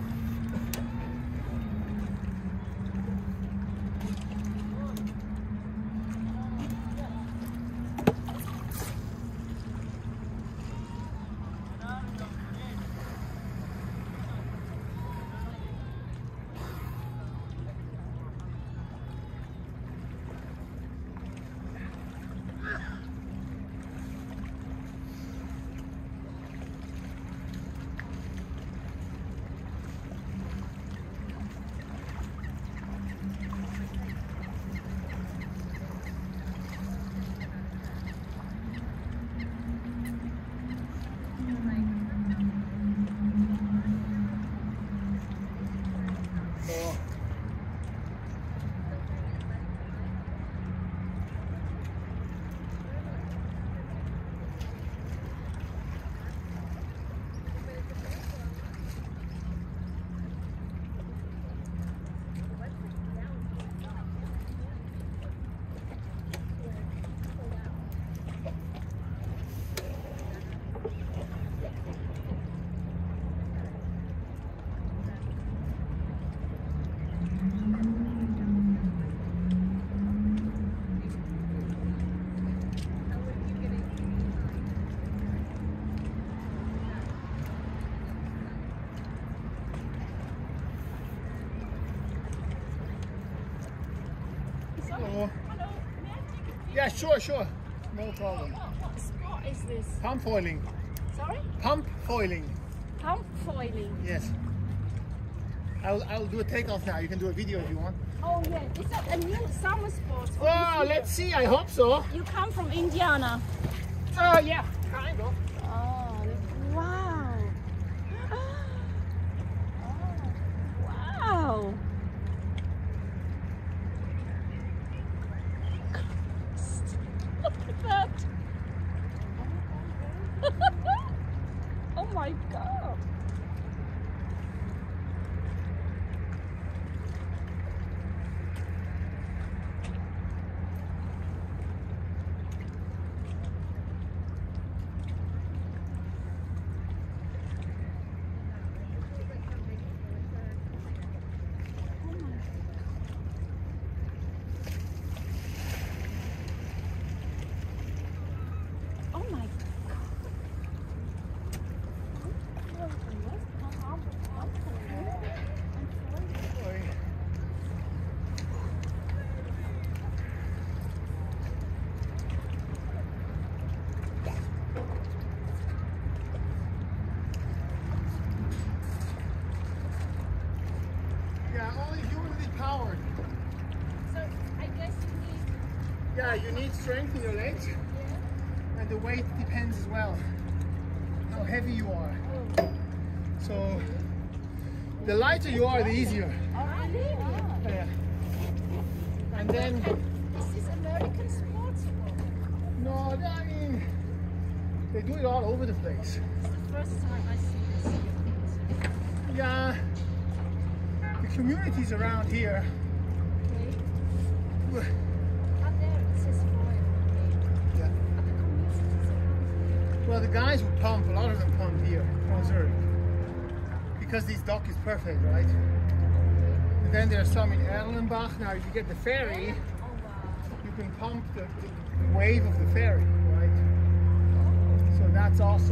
Yeah, sure. No problem. What is this? Pump foiling. Sorry? Pump foiling. Pump foiling. Yes. I'll do a takeoff now. You can do a video if you want. Oh yeah, is that a new summer sport? for Oh, this year? let's see. I hope so. You come from Indiana. Oh, yeah, kind of. Oh, wow. Yeah, only humanly powered. So I guess you need. Yeah, you need strength in your legs, and the weight depends as well. How heavy you are. So the lighter you are, the easier. Yeah. And then Is this American sports? no, I mean they do it all over the place. It's the first time I see this. Yeah, the communities around here. Okay. Out there it says foil. Yeah. Are the communities around? Well, the guys who pump, a lot of them pump here, on Zurich, because this dock is perfect, right? And then there's some in Erlenbach. Now, if you get the ferry, Oh wow. you can pump the wave of the ferry, right? So that's also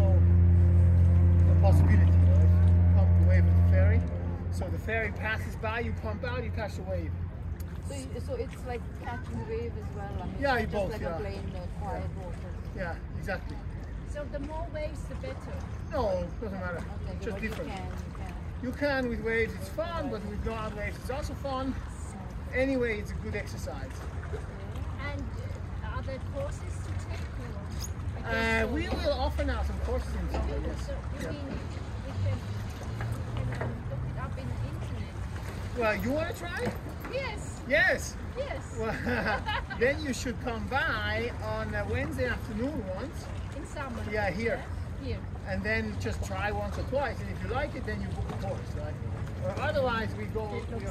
a possibility, right? Pump the wave of the ferry. So the ferry passes by, you pump out, you catch the wave. So it's like catching the wave as well. I mean, Yeah, it's you just both, like yeah. a plain quiet water. Yeah, exactly. So the more waves, the better. No, doesn't matter. Okay, Just but different. You can. You can with waves, it's fun, but with non waves, it's also fun. Anyway, it's a good exercise. And are there courses to take? Or? I guess so. We will offer now some courses in summer, yes. So you mean we can look it up in the internet? Well, you want to try? Yes, Yes. yes. Well, then you should come by on a Wednesday afternoon once. In summer. Yeah, here. Here. And then just try once or twice. And if you like it, then you book a course, right? Or otherwise, we go It looks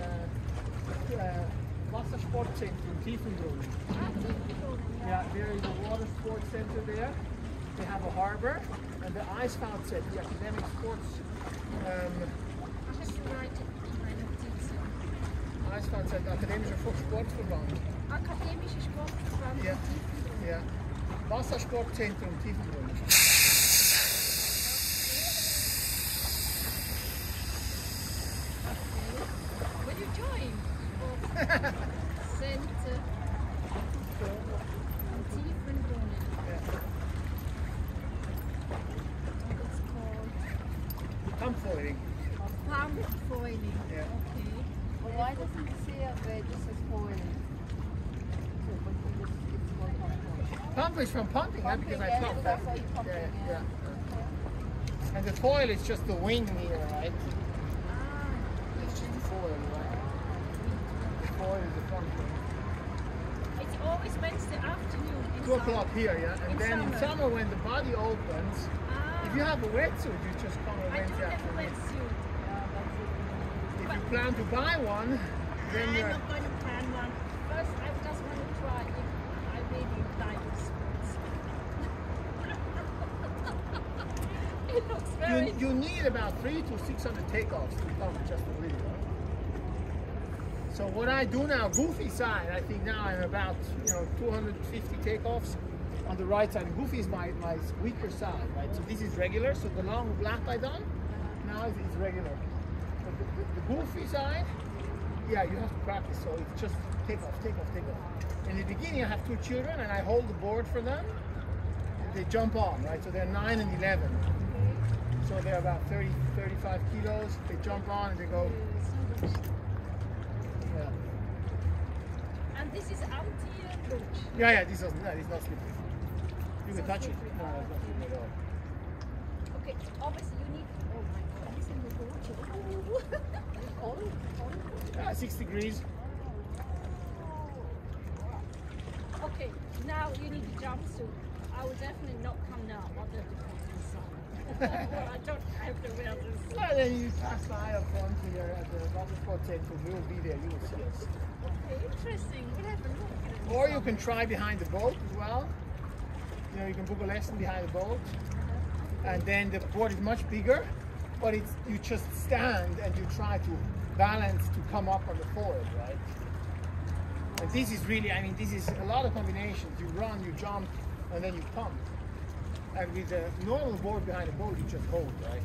at Wassersportzentrum Tiefenbrunn. Ah, Tiefenbrunn, Yeah, there is a water sports center there. They have a harbor. And the Eisveld, the academic sports I have to write it in my notizen. Eisveld, Akademischer Sportverband. Akademische Sportverband Ja. Tiefenbrunn. Ja. Wassersportzentrum Tiefenbrunn. Will you join? Center Tiefenbrunn. It's called Pump foiling. pump foiling. Yeah. Okay. But why doesn't it say up there just says foiling? So, but it's called pump. Pump is from pumping, huh? Because I yeah, pump. so that's why you pump Yeah, it, yeah. And the foil is just the wing here, right? Ah, It's just the foil, right? The foil is the front wing. it's always Wednesday afternoon. In 2 o'clock here, yeah? And In then in summer. summer when the body opens, Ah, if you have a wetsuit, you just come on I don't Wednesday have a afternoon. wetsuit. If you plan to buy one, then I'm you're... not going to plan one. First, I just want to try if I really like the sports. It looks very. You need about 300 to 600 takeoffs to pump just a little. Right? So what I do now, goofy side, I think now I'm about 250 takeoffs on the right side. Goofy is my weaker side, right? So this is regular. So the long lap I done now is regular. But the goofy side, yeah, you have to practice. So it's just take off, take off, take off. In the beginning, I have 2 children, and I hold the board for them. They jump on, right? So they're 9 and 11. So they're about 30, 35 kilos. They jump on and they go. Yeah, And this is anti-look. yeah. This is not slippery. You can touch it. No, it's not slippery at all. Okay, obviously you need. Oh my god, this is the water. Cold. Yeah, 6 degrees. Okay, now you need a jumpsuit. I will definitely not come now. What the sun. Well, I don't have to wear this. Well, then you pass by up front here at the water sport center. We'll be there. You will see us. Okay, interesting. We'll have a look. Or you can try behind the boat as well. You can book a lesson behind the boat. And then the board is much bigger, but you just stand and you try to balance to come up on the forward, right? And this is really, this is a lot of combinations. You run, you jump, and then you pump. And with the normal board behind the boat, you just hold, right?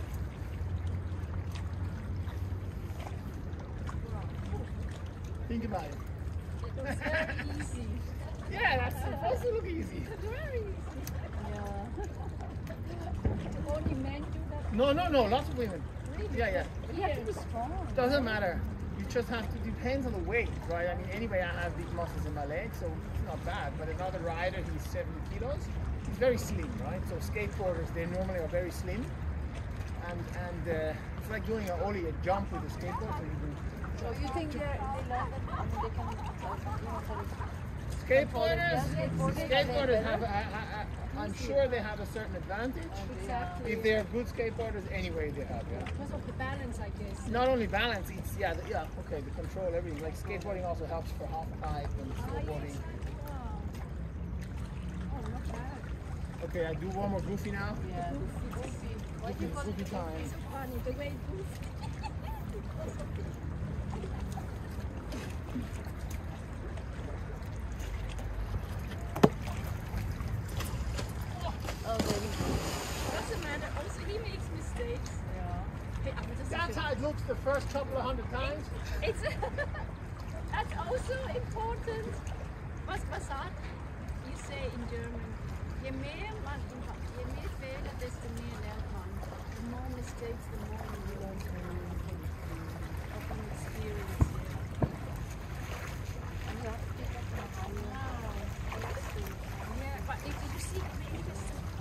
Think about it. It looks very easy. Yeah, that's supposed to look easy. Very easy. Yeah. Only men do that. No, lots of women. Really? Yeah. Yeah, it was fun. Doesn't matter. You just have to, depends on the weight, right? I mean, anyway, I have these muscles in my legs, so it's not bad. But another rider, he's 70 kilos. He's very slim, right? So skateboarders, they normally are very slim. And it's like doing an ollie, a jump with a skateboard. So you think they learn that they can Skateboarders have, I'm sure they have a certain advantage. exactly If they're good skateboarders, anyway they have, yeah. Because of the balance, I guess. Not only balance, it's, okay, the control, everything. Like skateboarding also helps for half pipe and snowboarding. Oh, not bad. Okay, I do one more goofy now. yeah. Goofy time. It's so funny, the way it moves. Doesn't matter, also he makes mistakes. Hey, aber das That's how it looks the first couple of 100 times. It's that's also important. Was sagt you say in German? Je mehr Fehler, desto mehr lernt man. The more mistakes, the more you learn from experience. Yeah, but if you see videos,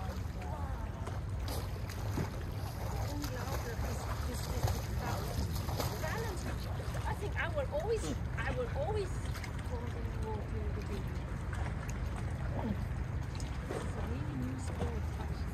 unglaublich, this balance. I think I will always fall in the water in the beginning. It's a really new sport.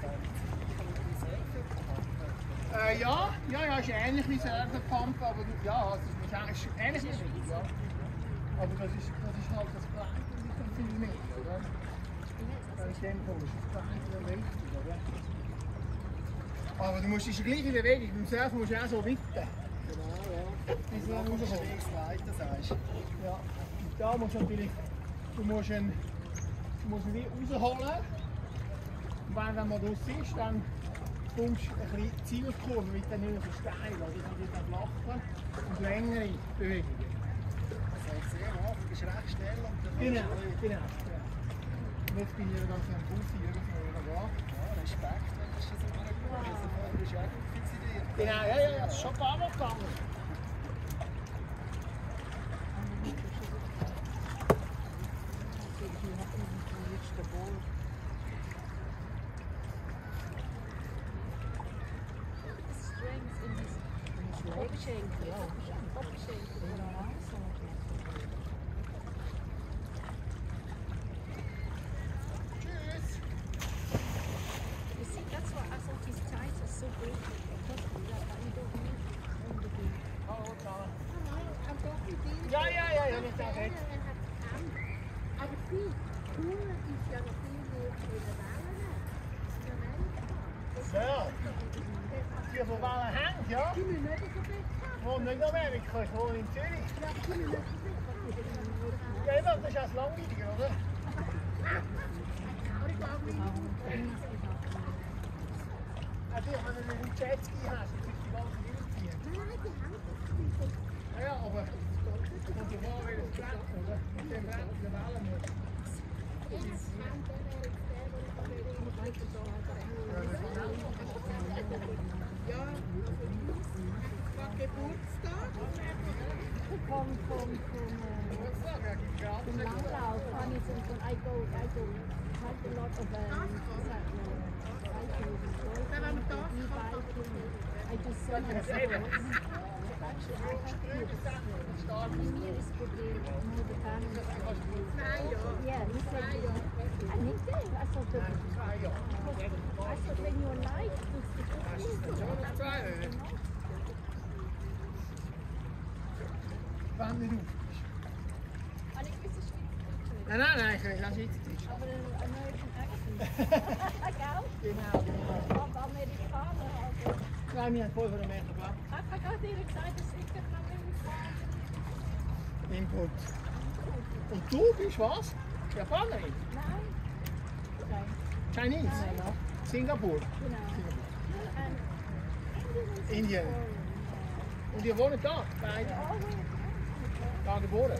Ja, ist ähnlich wie Surferpump, aber ja, es ist ähnlich wie Ski, ja. Aber das ist halt das Kleine und viel mehr, oder? Das ist dem Punkt, das Kleine wichtig, oder? Aber du musst die gleiche Bewegung, beim Surfen musst du auch so wippen. Genau, ja. Bis du rauskommst. Weiter, sagst du. Ja, und da musst du natürlich, du musst ihn wie rausholen. Und wenn man draus ist, dann kommst du ein bisschen Zielkurve, wird dann nicht mehr so steil, also es wird dann flacher und längere Bewegungen. Das heißt sehr hoch, du bist recht schnell und dann Genau. Und jetzt bin ich ganz am Fuß hier wunderbar. Ja, Respekt, wenn das so gut ist. Also vorher bist du auch gut fixiert. Genau, ja, das ist schon ein paar Mal gegangen. Strength in his Oberschenkel. You see, that's why I thought his tight is so big. Because of that, but you don't need on the beam. Ja, nicht da weg. Aber viel cooler ist ja noch viel mehr in der Wellen. Ja, die von Wellen hängt, ja. Die müssen nicht so fest haben. Wohnen nicht in Amerika, ich wohne in Zürich. Ja, die müssen nicht so fest haben. Ja, das ist auch langweiliger, oder? Natürlich, wenn du einen Jetski hast, dann kriegst du die ganze Wildtier. Nein, die haben das. Ja, aber es kommt ja vor, wie das Brett, oder? Mit dem Brett, mit den Wellen muss. Jetzt haben der jetzt der, der ich Vom Langlauf kann ich so, I go quite a lot of I do so many sports. Mir ist Problem nur die Balance. Yeah, he said, and he did. I thought when you're light, Wann nicht auf. Nein, eigentlich, das ist jetzt. aber American accent. Genau. Amerikaner. Also. Nein, wir haben voll von Amerika gehabt. Ich habe gerade dir gesagt, dass ich Amerikaner. Input. Und du bist was? Japanerin? Nein. Chinese? Nein. Singapur? Genau. Indien. Und ihr wohnt da? Beide? Da geboren?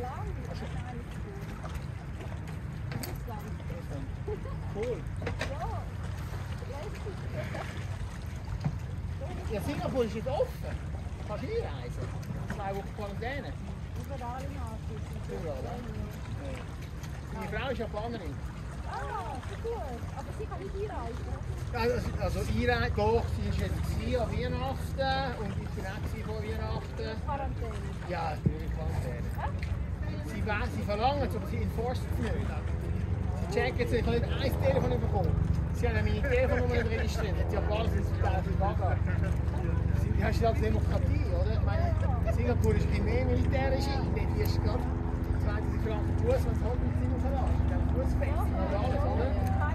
Cool. Ja, Singapur ist jetzt offen. Kannst du einreisen? 2 Wochen Quarantäne. Überall in Asien. Überall, ja? Meine Frau ist Japanerin. Ah, so gut. Aber sie kann nicht einreisen. Also einreisen, doch, sie war jetzt an Weihnachten und ich bin auch vor Weihnachten. Quarantäne. Ja, ich bin in Quarantäne. Sie verlangen es, aber sie enforcen es nicht. Sie checken es, ich habe nicht ein Telefon bekommen. Sie haben meine Telefonnummer nicht registriert. Die Japaner sind total viel Bagger. Die hast als Demokratie, oder? Ich meine, Singapur ist ein mehr Militärregime. Dort ist gerade 20 Franken Fuß, wenn es halt mit Singapur verlässt. Die haben Fußfest und alles, oder?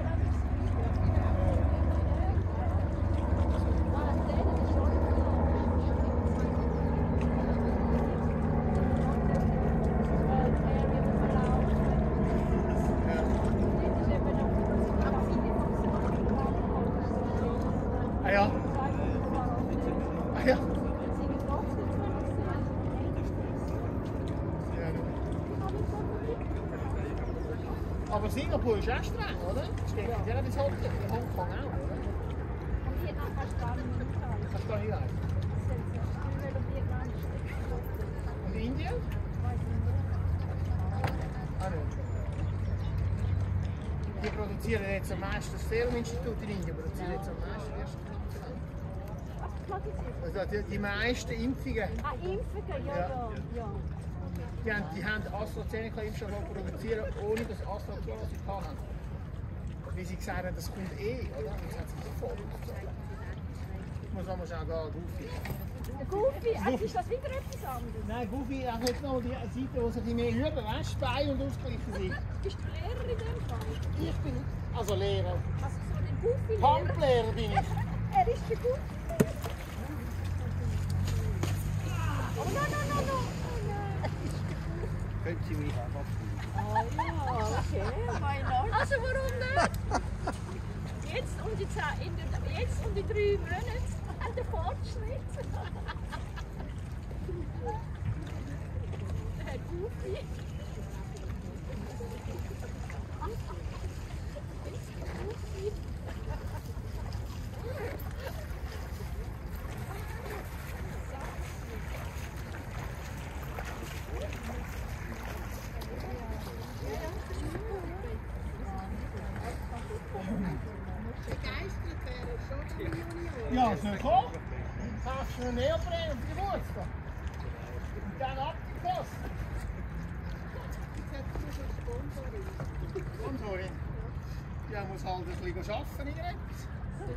Ah ja. Ah ja. Aber Singapur ist auch streng, oder? Steht ja bis heute. Hongkong auch, oder? Und Vietnam kannst du gar nicht mehr reisen. Kannst du gar nicht reisen. Und Indien? Ah, nicht. Die produzieren jetzt am meisten, das Serum-Institut in Indien produziert jetzt am meisten Erste. Also die meisten Impfungen. Ah, Impfungen, ja. Die haben AstraZeneca-Impfstoff produzieren, ohne dass AstraZeneca sie haben. Wie sie gesagt haben, das kommt oder? Das hat sich voll ausgezahlt. Ich muss nochmal schnell gehen, Goofy, ist das wieder etwas anderes? Nein, Goofy hat jetzt noch die Seite, wo sich ein bisschen mehr üben, weißt du, Bein und ausgleichen sind. Bist du Lehrer in dem Fall? Ich bin also Lehrer. Also so ein Goofy-Lehrer? Pumplehrer bin ich. Er ist der Goofy. Oh nein. Können Sie mich einfach Oh ja, okay. Also warum nicht? Jetzt um die 3 Monate an der Fortschritt. Der Goofy. Ja, so kommen. Kaufst du einen Neopren und die Wurst. Und dann abgekostet. Sponsorin. Ja, muss halt ein bisschen arbeiten in etwas.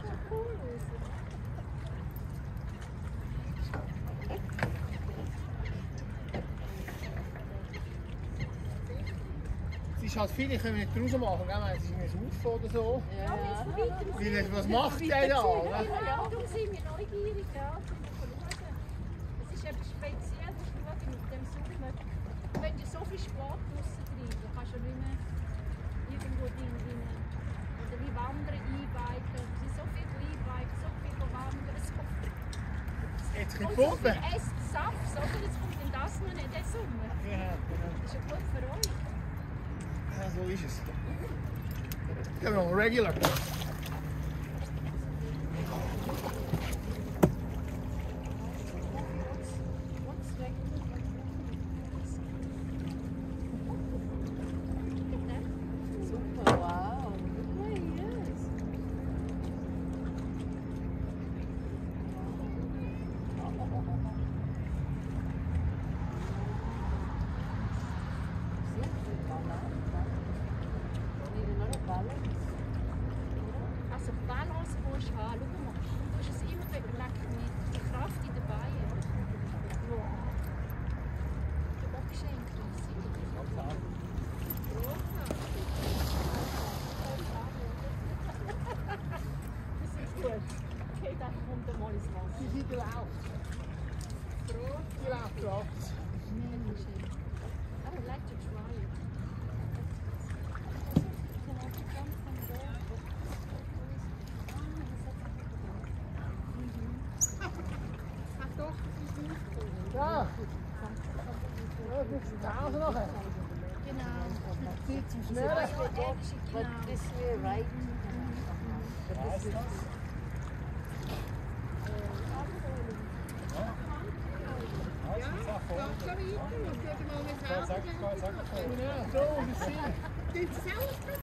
Es ist halt viele können nicht draus machen, gell? Es ist ein Saufen oder so. Weil, was macht der da? Oder? Ja, darum sind wir neugierig. Ja. Es ist etwas Spezielles, mit dem Sommer. Wenn du so viel Sport draussen treibst, dann kannst du nicht mehr irgendwo drin. Oder wie wandern, E-Biken. Es sind so viele E-Bikes, so viele wandern. Jetzt Und gibt so Pumpen. viel Saft, oder? Jetzt kommt denn das noch nicht, der Sommer. Ja, Das ist ja gut für euch. ja, so ist es. Genau, regular. Super, wow. Look where he is. Need another balance. Also Balance musst du haben. Schau mal, du musst es immer lecken mit der Kraft in den Beinen. Wow. Der Boxschenkel. Das ist gut. Geht einfach unter mal ins Wasser. Die Seite läuft. Die läuft gerade. I would like to try it. Ja. Ja, das ist die Pause nachher. Genau. Zeit zum Ja, Schnellen. Action, But genau. this way, right? But this is Go to see.